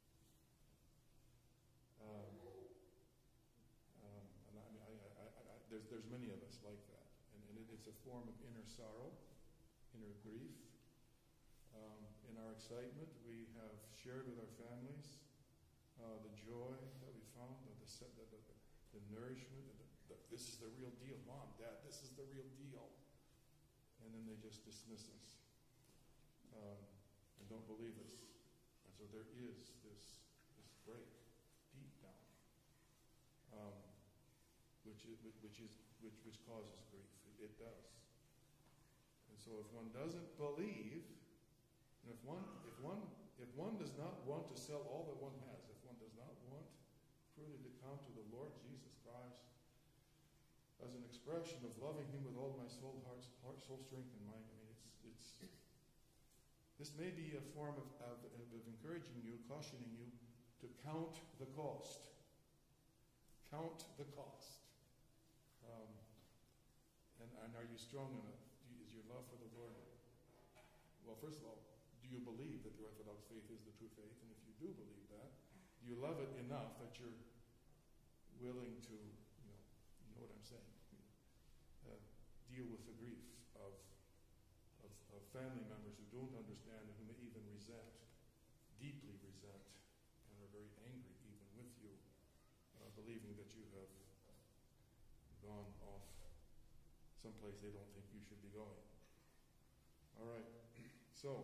Um, um, and I mean, I, I, I, I, there's, there's many of us like that. And, and it, it's a form of inner sorrow, inner grief. Um, in our excitement, we have shared with our families uh, the joy that we found, the, the, the, the nourishment, the, the, this is the real deal. Mom, Dad, this is the real deal. And then they just dismiss us um, and don't believe us. And so there is this, this break deep down, um, which is which is which which causes grief. It, it does. And so if one doesn't believe, and if one if one if one does not want to sell all that one has, if one does not want truly to come to the Lord Jesus Christ as an expression of loving Him with all my soul, heart, heart soul, strength, and mind, I mean, it's it's. This may be a form of, of, of encouraging you, cautioning you to count the cost. Count the cost. Um, and, and are you strong enough? Do you, is your love for the Lord? Well, first of all, do you believe that the Orthodox faith is the true faith? And if you do believe that, do you love it enough that you're willing to, you know, you know what I'm saying, uh, deal with the grief of, of, of family members who don't understand and who may even resent, deeply resent, and are very angry even with you, uh, believing that you have gone off someplace they don't think you should be going. All right, so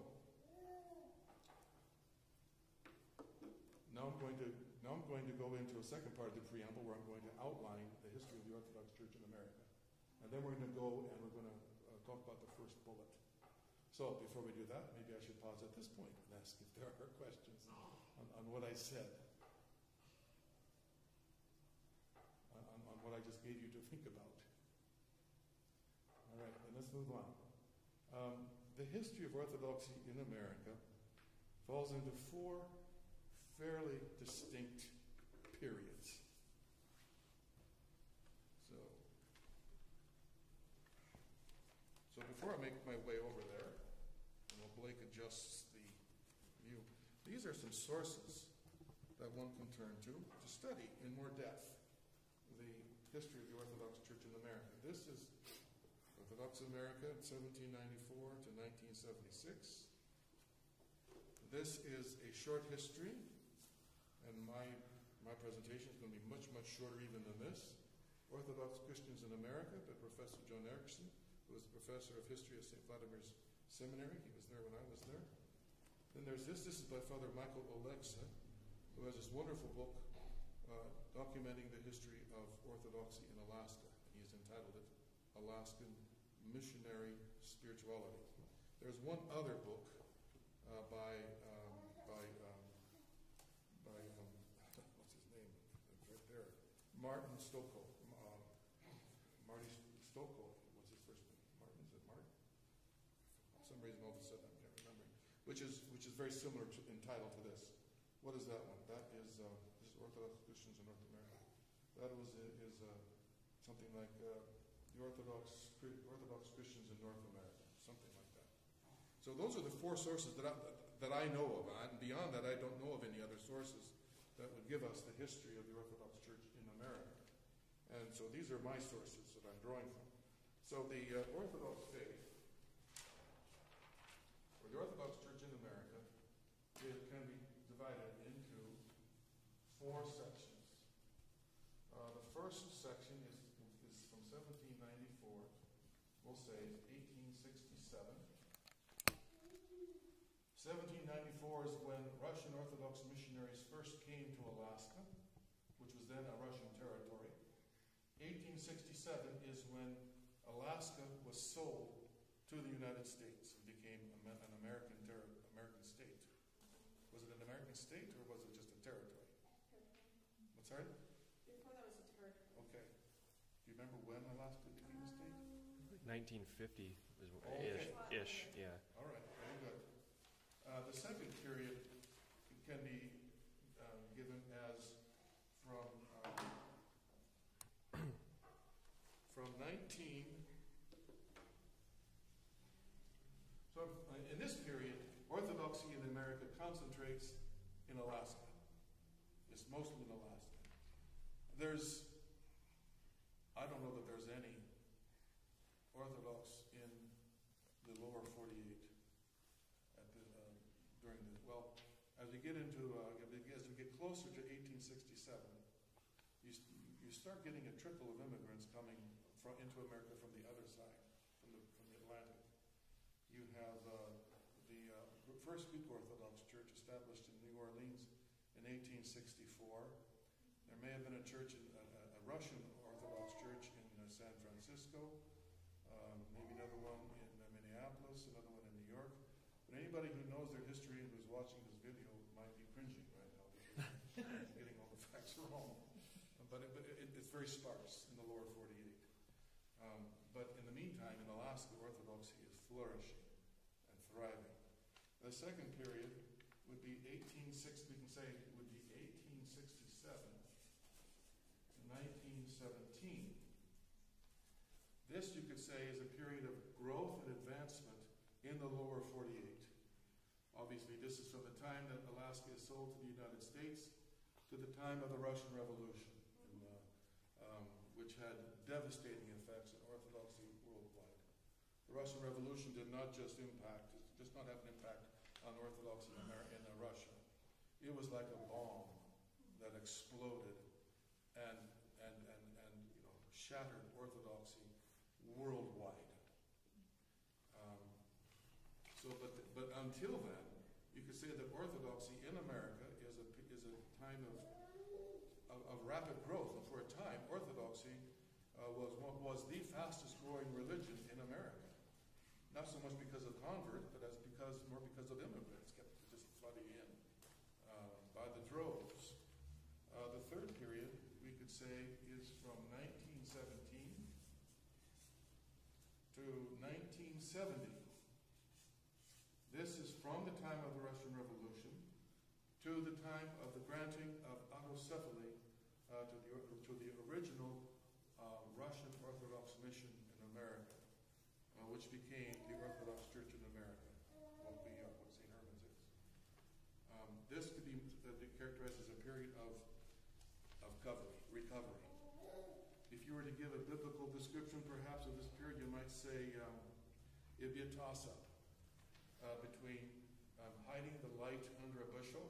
now I'm going to now I'm going to go into a second part of the preamble where I'm going to outline the history of the Orthodox Church in America, and then we're going to go and we're going to uh, talk about the first bullet. So before we do that, maybe I should pause at this point and ask if there are questions on, on what I said, on, on, on what I just gave you to think about. All right, and let's move on. Um, the history of Orthodoxy in America falls into four fairly distinct periods. So, so before I make my way over there, and while Blake adjusts the view, these are some sources that one can turn to to study in more depth the history of the Orthodox Church in America. This is Orthodox America, seventeen ninety-four to nineteen seventy-six. This is a short history, and my my presentation is going to be much, much shorter even than this. Orthodox Christians in America by Professor John Erickson, who was the professor of history at Saint Vladimir's Seminary. He was there when I was there. Then there's this. This is by Father Michael Olexa, who has this wonderful book uh, documenting the history of Orthodoxy in Alaska. He has entitled it Alaskan Missionary Spirituality. There's one other book uh, by um, by um, by um, what's his name? It's right there, Martin Stoko. Uh, Marty Stoko was his first name. Martin, is it Martin? For some reason, all of a sudden, I can't remember. Which is which is very similar to, in title to this. What is that one? That is uh, this is Orthodox Christians in North America. That was is uh, something like. Uh, The Orthodox Orthodox Christians in North America, something like that. So those are the four sources that I, that I know of. And beyond that, I don't know of any other sources that would give us the history of the Orthodox Church in America. And so these are my sources that I'm drawing from. So the uh, Orthodox faith, or the Orthodox Church in America, it can be divided into four sections. Uh, the first section is seventeen ninety-four, we'll say eighteen sixty-seven, seventeen ninety-four is when Russian Orthodox missionaries first came to Alaska, which was then a Russian territory. eighteen sixty-seven is when Alaska was sold to the United States and became an American ter- American state. Was it an American state or was it just a territory? What's that? Before that was a territory. Okay. Do you remember when Alaska became a state? nineteen fifty is Okay. ish, ish, yeah. All right, very good. Uh, the second period can be um, given as from um, from nineteen. So uh, in this period, Orthodoxy in America concentrates in Alaska. It's mostly in Alaska. There's, I don't know that there's any Orthodox in the lower forty-eight at the, uh, during the, well, as we get into, uh, as we get closer to eighteen sixty-seven, you, you start getting a trickle of immigrants coming from, into America from the other side, from the, from the Atlantic. You have uh, the uh, First Greek Orthodox Church established in New Orleans in eighteen sixty-four. There may have been a church, in, a, a Russian Orthodox church in uh, San Francisco. Um, maybe another one in uh, Minneapolis, another one in New York. But anybody who knows their history and who's watching this video might be cringing right now because I'm getting all the facts wrong. But, it, but it, it's very sparse in the lower forty-eight. Um, but in the meantime, in Alaska, Orthodoxy is flourishing and thriving. The second period would be eighteen sixty. We can say it would be eighteen sixty-seven to nineteen seventeen. This, you could say, is a period of growth and advancement in the lower forty-eight. Obviously, this is from the time that Alaska is sold to the United States to the time of the Russian Revolution, in, uh, um, which had devastating effects on Orthodoxy worldwide. The Russian Revolution did not just impact, just not have an impact on Orthodoxy in, America, in Russia. It was like a bomb that exploded and and and and you know shattered Orthodoxy worldwide. Um, so, but but until then, you could say that Orthodoxy in America is a is a time of of, of rapid growth. And for a time, Orthodoxy uh, was was the fastest growing religion in America. Not so much because of converts, but as because more because of immigrants kept just flooding in uh, by the droves. Uh, the third period, we could say, is from nineteen seventeen to nineteen seventy. This is from the time of the Russian Revolution to the time of the granting of autocephaly uh, to the to the original uh, Russian Orthodox mission in America. Uh, which became the Orthodox Church in America, what, we, uh, what St Herman's is. Um, this could be uh, characterized as a period of, of recovery, recovery. If you were to give a biblical description, perhaps, of this period, you might say um, it'd be a toss-up uh, between um, hiding the light under a bushel,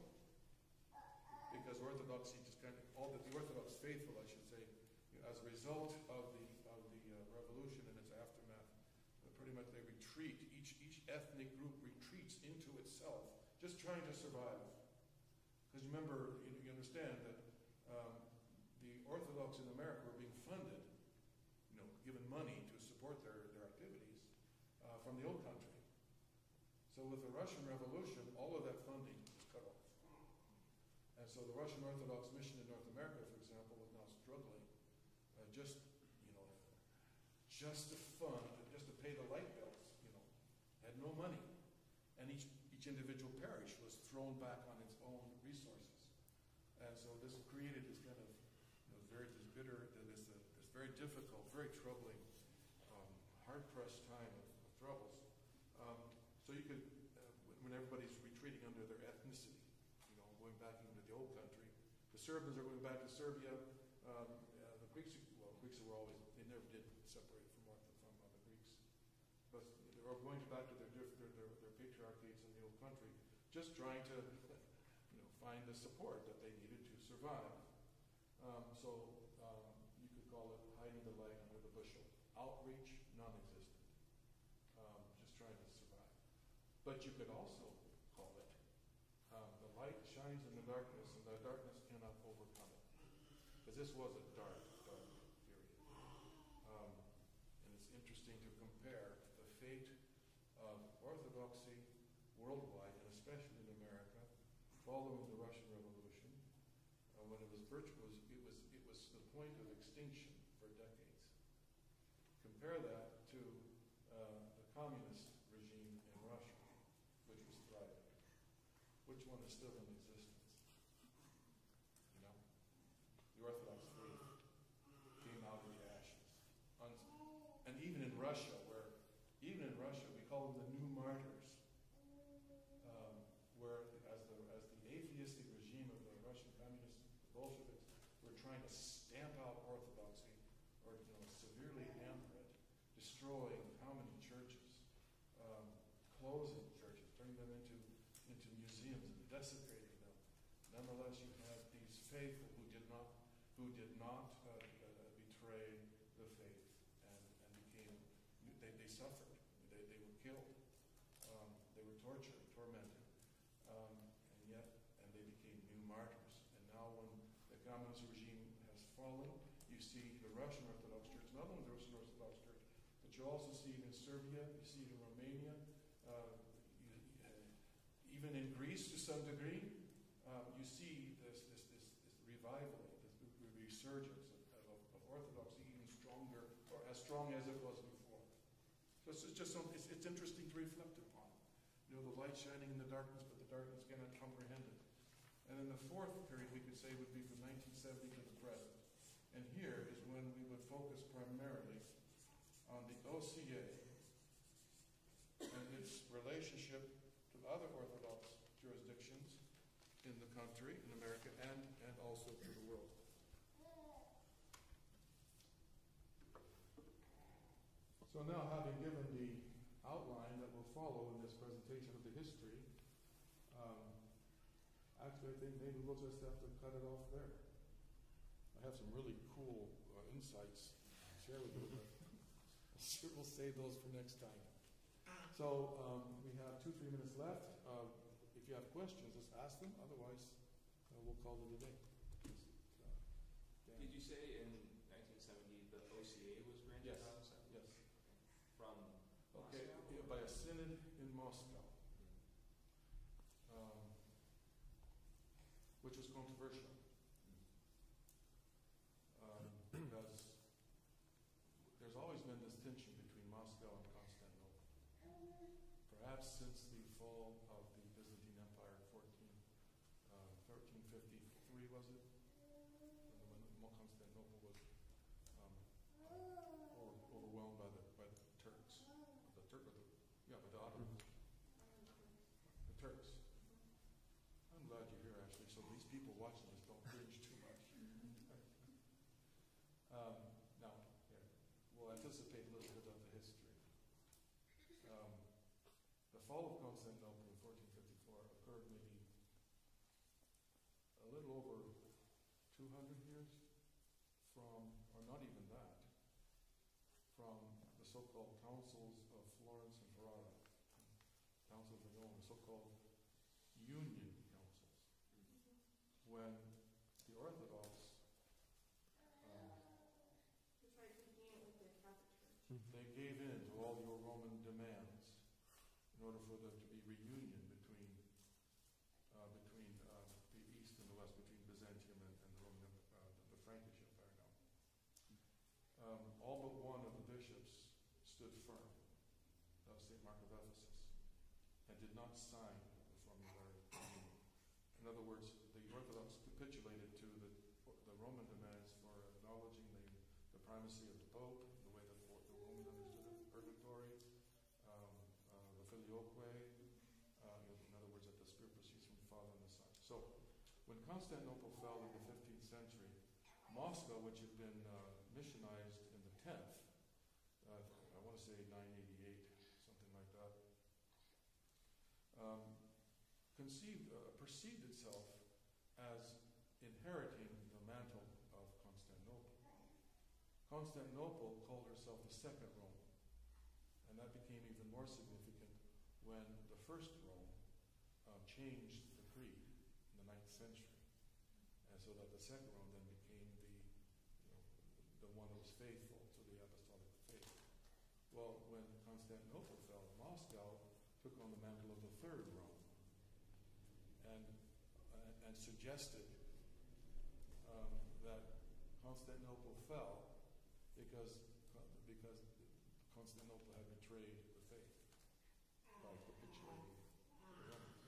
because Orthodoxy just kind of, all the, the Orthodox faithful, I should say, you know, as a result of the of the uh, revolution and its aftermath, pretty much they retreat, each each ethnic group retreats into itself, just trying to survive. Because remember, you, you understand that um, the Orthodox in America were being funded, you know, given money to support their, their activities uh, from the old country. So with the Russian Revolution, all of that funding was cut off. And so the Russian Orthodox mission in North America, for example, was now struggling uh, just, you know, just to fund, just to pay the light bills, you know, had no money. And each each individual parish was thrown back on its own resources. And so this created this kind of, you know, very, this bitter, this, uh, this very difficult, very troubling, um, hard-pressed time of, of troubles. Um, so you could, uh, when everybody's retreating under their ethnicity, you know, going back into the old country, the Serbs are going back to Serbia, um, uh, the Greeks, well, Greeks were always, they never did separate from Ortho, from uh, the Greeks. But they were going back to their, their, their, their patriarchates in the old country, just trying to, you know, find the support that they needed to survive. Um, so um, you could call it hiding the light under the bushel. Outreach, non-existent. Um, just trying to survive. But you could also call shines in the darkness, and the darkness cannot overcome it. Because this was a dark, dark period. Um, and it's interesting to compare the fate of Orthodoxy worldwide, and especially in America, following the Russian Revolution, uh, when it was virtual, it was it was the point of extinction for decades. Compare that to uh, the communist regime in Russia, which was thriving. Which one is still in existence? You know, the Orthodox Faith came out of the ashes, Un- and even in Russia, where even in Russia we call them the new martyrs. Um, where as the as the atheistic regime of the Russian communists, the Bolsheviks, were trying to stamp out Orthodoxy, or you know, severely hamper it, destroying how many churches, um, closing churches, turning them into into museums and desecrating them. Nonetheless, you had these faithful who did not who did not uh, uh, betray the faith and, and became they, they suffered. They they were killed. Um, they were tortured, tormented. Um, and yet, and they became new martyrs. And now when the communist regime has fallen, you see the Russian Orthodox Church, not only the Russian Orthodox Church, but you also see it in Serbia, you see it in Romania, uh, you, uh, even in Greece to some degree, um, you see this, this, this, this revival, this resurgence of, of, of Orthodoxy even stronger, or as strong as it was before. So it's just something, it's, it's interesting to reflect upon. You know, the light shining in the darkness, but the darkness cannot comprehend it. And then the fourth period, we could say, would be from nineteen seventy to the present. And here is when we would focus primarily on the O C A and its relationship to other Orthodox jurisdictions in the country, in America, and, and also to the world. So now, having given the outline that will follow in this presentation of the history, um, actually I think maybe we'll just have to cut it off there. I have some really cool uh, insights to share with you, but we'll save those for next time. So um, we have two, three minutes left. Uh, if you have questions, just ask them. Otherwise, uh, we'll call it a day. Just, uh, Did you say in nineteen seventy the O C A was granted? Yes. Out? Yes. From Okay, Moscow? yeah, by a synod in Moscow, um, which was controversial, um, because there's always been this tension between Moscow and Constantinople. Perhaps since the fall of the Byzantine Empire, fourteen, uh, thirteen fifty-three, was it? When Constantinople was um, over, overwhelmed by the by the Turks. The Turk, or the, yeah, by the Ottomans. The Turks. I'm glad you're here, actually, so these people watching this don't cringe too much. um, now, here, we'll anticipate a little bit of the history. Um, the fall of Constantinople in fourteen fifty-four occurred maybe a little over two hundred years from, or not even that, from the so-called councils of Florence and Ferrara, councils of Rome, the so-called union councils, when the Orthodox, um, We tried to begin with the Catholic Church. they gave in to all your Roman demands in order for there to be reunion between uh, between uh, the East and the West, between Byzantium and, and the Roman, uh, the Frankish Empire now. Um, all but one of the bishops stood firm. That was Saint Mark of Ephesus, and did not sign the formulary union. In other words, the Orthodox capitulated to the, the Roman demands for acknowledging the, the primacy of the Pope, the way that the, the Romans understood it, purgatory, um, uh, the filioque, uh, in other words, that the Spirit proceeds from the Father and the Son. So, when Constantinople fell in the fifteenth century, Moscow, which had been uh, missionized in the tenth, uh, I want to say nine eighty-eight, something like that, um, conceived, uh, perceived itself as inheriting the mantle of Constantinople. Constantinople called herself the Second Rome, and that became even more significant when the First Rome uh, changed the creed in the century. And so that the second Rome then became the, you know, the one that was faithful to the apostolic faith. Well, when Constantinople fell, Moscow took on the mantle of the third Rome and, uh, and suggested um, that Constantinople fell because, because Constantinople had betrayed the faith by capitulating the Romans.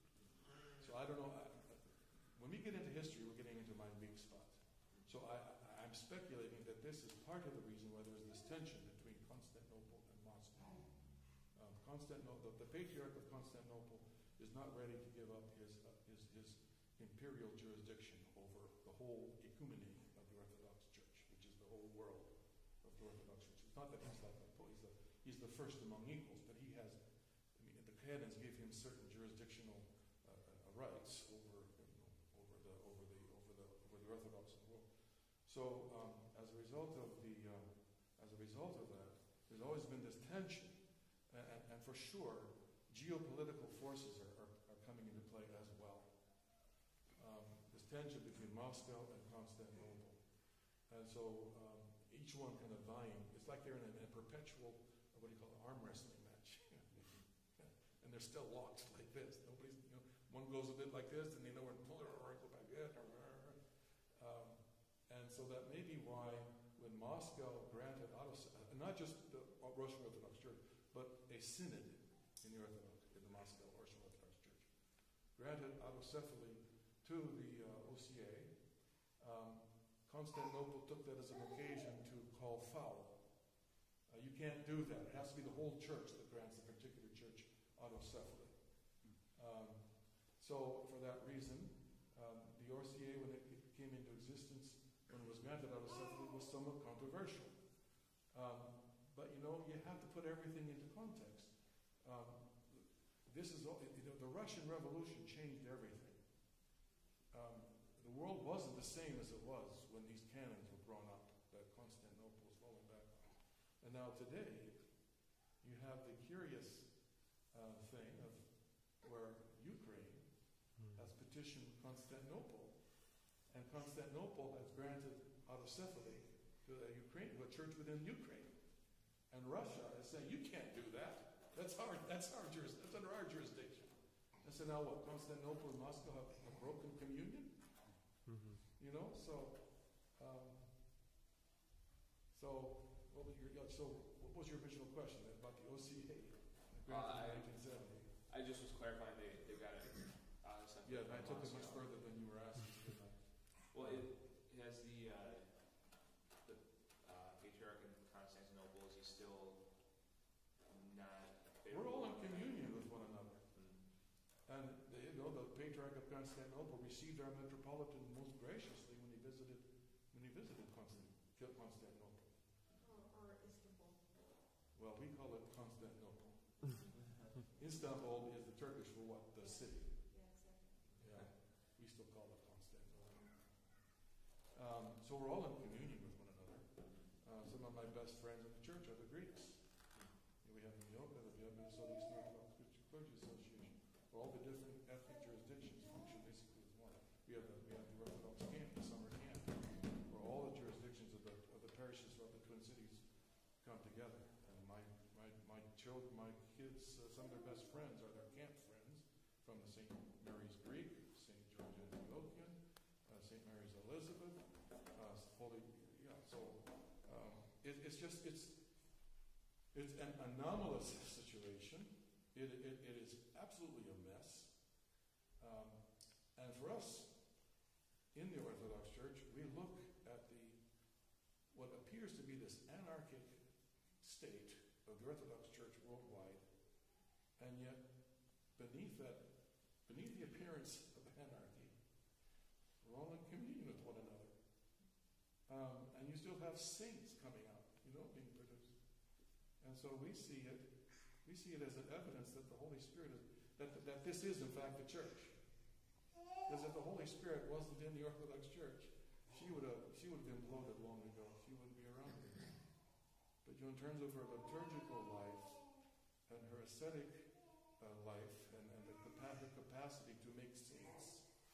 So I don't know. I, when we get into history, we're getting into my weak spot. So I, I, I'm speculating that this is part of the reason why there's this tension between Constantinople and Moscow. Um, Constantinople, the, the Patriarch of Constantinople is not ready to give up his, uh, his, his imperial jurisdiction over the whole ecumeny of the Orthodox Church, which is the whole world of the Orthodox Church. It's not that he's like a, he's, a, he's the first among equals, but he has, I mean, the canons give him certain jurisdictional uh, uh, rights over, you know, over the over the over the over the Orthodox world. So um, as a result of the um, as a result of that, there's always been this tension, and, and, and for sure, geopolitical forces are, are, are coming into play as well. Um, this tension between Moscow and Constantinople, and so um, each one kind of vying. It's like they're in a, in a perpetual, what do you call it, arm wrestling match, and they're still locked like this. Nobody's, you know, one goes a bit like this, and they know where to pull it, or go back there. Um, and so that may be why when Moscow granted autocephaly, not just the Russian Orthodox Church, but a synod in the Orthodox, in the Moscow Russian Orthodox Church, granted autocephaly to the uh, O C A, um, Constantinople took that as an occasion to call foul. Uh, you can't do that. It has to be the whole church that grants a particular church autocephaly. Um, so for that reason, um, the O C A, when it came into existence, when it was granted autocephaly, was somewhat controversial. Um, but you know, you have to put everything into context. Um, this is all, you know, the Russian Revolution changed everything. Um, the world wasn't the same as it was when these canons were drawn up that Constantinople was falling back on. And now today, you have the curious uh, thing of where Ukraine has petitioned Constantinople, and Constantinople has granted autocephaly to a Ukraine, to a church within Ukraine. And Russia is saying, you can't do that. That's our, that's our juris, that's under our jurisdiction. And so now what? Constantinople and Moscow have a broken communion? Mm-hmm. You know, so, um, so what was your, so what was your original question about the O C A? Uh, I, nineteen seventy. I just was clarifying they, they got it uh, something Yeah, and I from took it much Moscow. further than you were asking. didn't I? Well, it, it has the uh, the uh, Patriarch of Constantinople. Is he still not? We're all in favorable? communion with one another. Mm. And the, you know, the Patriarch of Constantinople received our metropolitan most graciously when he visited when he visited Constant, Constantinople. Or, or Istanbul. Well, we call it Constantinople. Istanbul is the Turkish for what? The city. Yeah, exactly. Yeah, we still call it Constantinople. Um, so we're all in communion with one another. Uh, some of my best friends in the church are the Greeks. We have Minneapolis, we have Minnesota Eastern Orthodox Christian Clergy Association, where all the different ethnic jurisdictions function basically as one. We have the, we have the Orthodox camp, the summer camp, where all the jurisdictions of the of the parishes throughout the Twin Cities come together. And my my my children, my kids, uh, some of their best friends are their camp friends from the Saint Mary's Greek, Saint George Antiochian, uh, Saint Mary's Elizabeth, uh, Holy. Yeah, so um, it, it's just it's. It's an anomalous situation. It, it, it is absolutely a mess. Um, and for us, in the Orthodox Church, we look at the what appears to be this anarchic state of the Orthodox Church worldwide, and yet beneath that, beneath the appearance of anarchy, we're all in communion with one another. Um, and you still have saints coming out, you know, being produced. And so we see it, we see it as an evidence that the Holy Spirit is, that, that this is in fact the church. Because if the Holy Spirit wasn't in the Orthodox Church, she would have she would have imploded long ago. She wouldn't be around anymore. But you know, in terms of her liturgical life and her ascetic uh, life and, and the, capa- the capacity to make saints,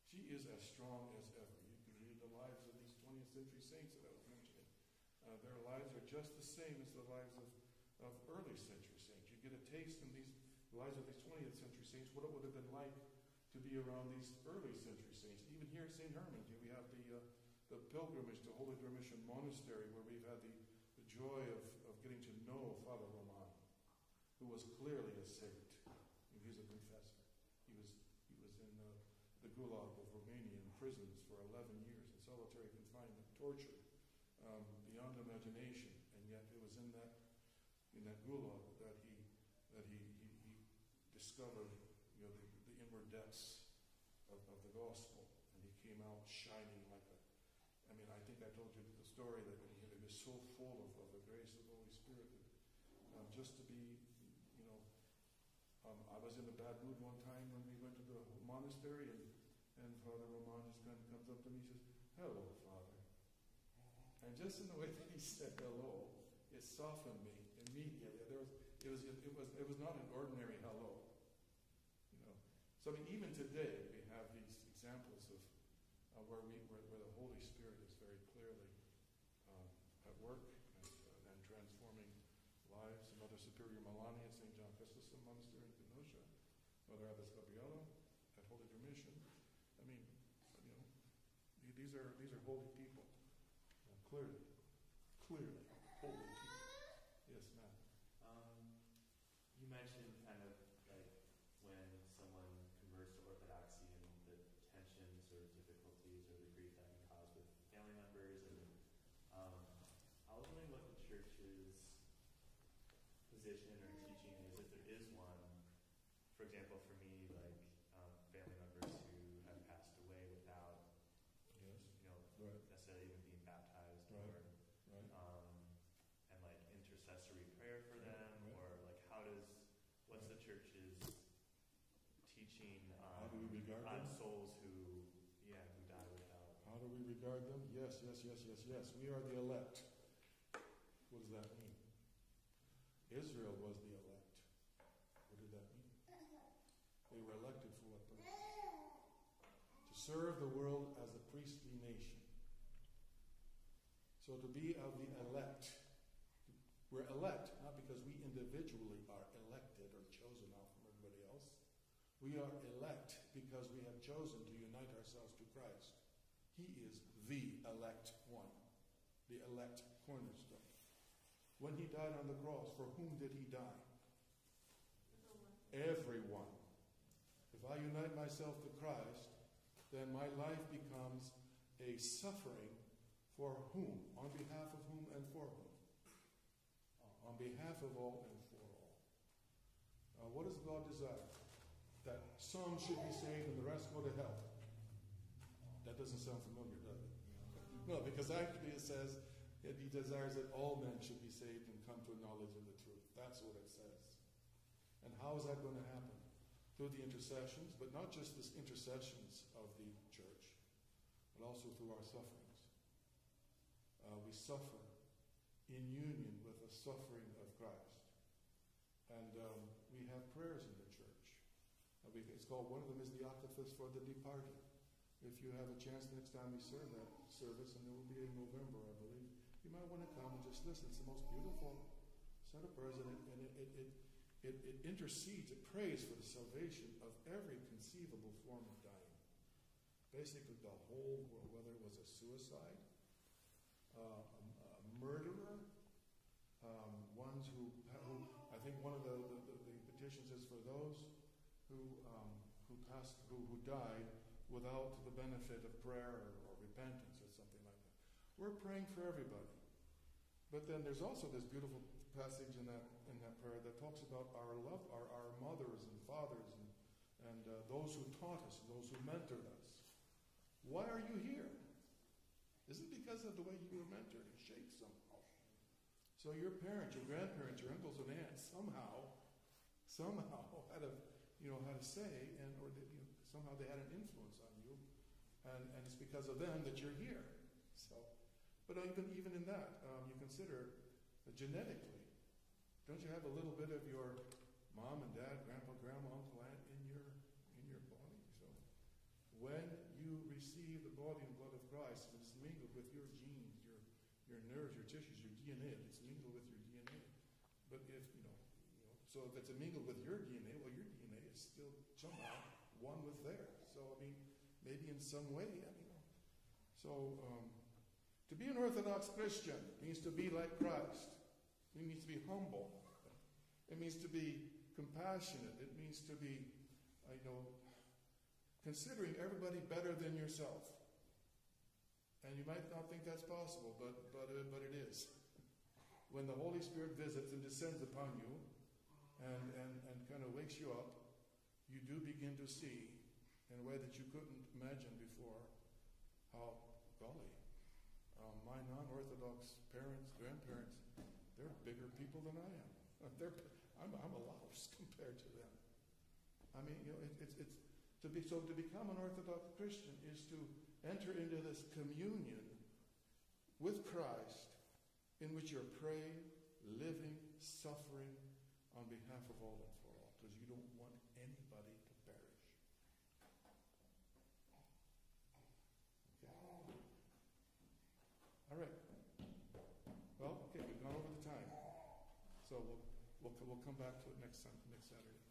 She is as strong as ever. You can read the lives of these twentieth century saints that I was mentioning. Uh, their lives are just the same as the lives of, of early century saints. You get a taste in these lives of these twentieth century saints, what it would have been like to be around these early century saints. Even here at St Herman, here we have the uh, the pilgrimage to Holy Dormition Monastery, where we've had the, the joy of, of getting to know Father Roman, who was clearly a saint. He was a confessor. He was he was in uh, the Gulag of Romanian prisons for eleven years in solitary confinement, tortured um, beyond imagination, and yet it was in that in that Gulag that he that he he, he discovered, you know, the, the inward depths of, of the gospel, and he came out shining like a. I mean, I think I told you the story that he, he was so full of, of the grace of the Holy Spirit that um, just to be, you know, um, I was in a bad mood one time when we went to the monastery, and, and Father Roman just kind of comes up to me and says, "Hello, Father." And just in the way that he said hello, it softened me immediately. There was, it was, it was, it was not an ordinary hello, you know. So I mean, even today we have these examples of uh, where we, where, where the Holy Spirit is very clearly um, at work and, uh, and transforming lives. Mother Superior Melania at Saint John Chrysostom Monastery in Kenosha, Mother Abbess Gabriella at Holy Dormition. I mean, you know, these are these are holy people, uh, clearly, clearly holy people. Yes, ma'am. Um, you mentioned kind of like when someone converts to Orthodoxy and the tensions or difficulties or the grief that can cause with family members, and um, I was wondering what the church's position or teaching is, if there is one. For example, for me, like um, family members who have passed away without, Yes. you know, Right. necessarily even being baptized, Right. or Right. um, and like intercessory prayer for them, Right. or like how does what's the church's teaching How um, do we regard on them? souls who yeah who die without? How do we regard them? Yes, yes, yes, yes, yes. We are the elect. What does that mean? Israel was the elect. What did that mean? They were elected for what purpose? To serve the world as a priestly nation. So to be of the elect, we're elect not because we individually are elected or chosen out from everybody else. We are elect because we have chosen to unite ourselves to Christ. He is the elect one, the elect cornerstone. When he died on the cross, for whom did he die? Everyone. If I unite myself to Christ, then my life becomes a suffering for whom? On behalf of whom and for whom? On behalf of all and for all. Uh, what does God desire? That some should be saved and the rest go to hell. That doesn't sound familiar, does it? No, because actually it says that he desires that all men should be saved and come to a knowledge of the truth. That's what it says. And how is that going to happen? Through the intercessions, but not just the intercessions of the church, but also through our sufferings. Uh, we suffer in union with the suffering of Christ. And um, we have prayers in the church. Uh, we, it's called, one of them is the Octopus for the Departed. If you have a chance next time we serve that service, and it will be in November, I believe, you might want to come and just listen. It's the most beautiful set of prayers, and it, and it, it, it, it, it intercedes, it prays for the salvation of every conceivable form of dying. Basically the whole world, whether it was a suicide, uh, a, a murderer, um, ones who, who, I think one of the, the, the, the petitions is for those who um, who passed, who, who died without the benefit of prayer or, or repentance or something like that. We're praying for everybody. But then there's also this beautiful passage in that in that prayer that talks about our love, our, our mothers and fathers and, and uh, those who taught us, those who mentored us. Why are you here? Isn't it because of the way you were mentored and shaped somehow? So your parents, your grandparents, your uncles and aunts somehow, somehow had a, you know, had a say, and or they, you know, somehow they had an influence on you, and, and it's because of them that you're here. So, but even even in that, um, you consider uh, genetically, don't you have a little bit of your mom and dad, grandpa, grandma, uncle, aunt in your in your body? So, when you receive the body and blood of Christ, if it's mingled with your genes, your your nerves, your tissues, your D N A, if it's mingled with your D N A. But if, you know, you know, so if it's mingled with your D N A, well, your D N A is still somehow one with theirs. So, I mean, maybe in some way, I mean, so um, to be an Orthodox Christian means to be like Christ. It means to be humble. It means to be compassionate. It means to be, uh, you know, considering everybody better than yourself. And you might not think that's possible, but but uh, but it is. When the Holy Spirit visits and descends upon you and, and, and kind of wakes you up, you do begin to see in a way that you couldn't imagine before how, golly, um, my non-Orthodox parents, grandparents, they're bigger people than I am. They're, I'm, I'm a louse compared to them. I mean, you know, it, it's it's to be so to become an Orthodox Christian is to enter into this communion with Christ, in which you're praying, living, suffering on behalf of all and for all, because you don't want anybody to perish. Okay. All right. Well, okay, we've gone over the time, so we'll we'll, we'll come back to it next next Saturday.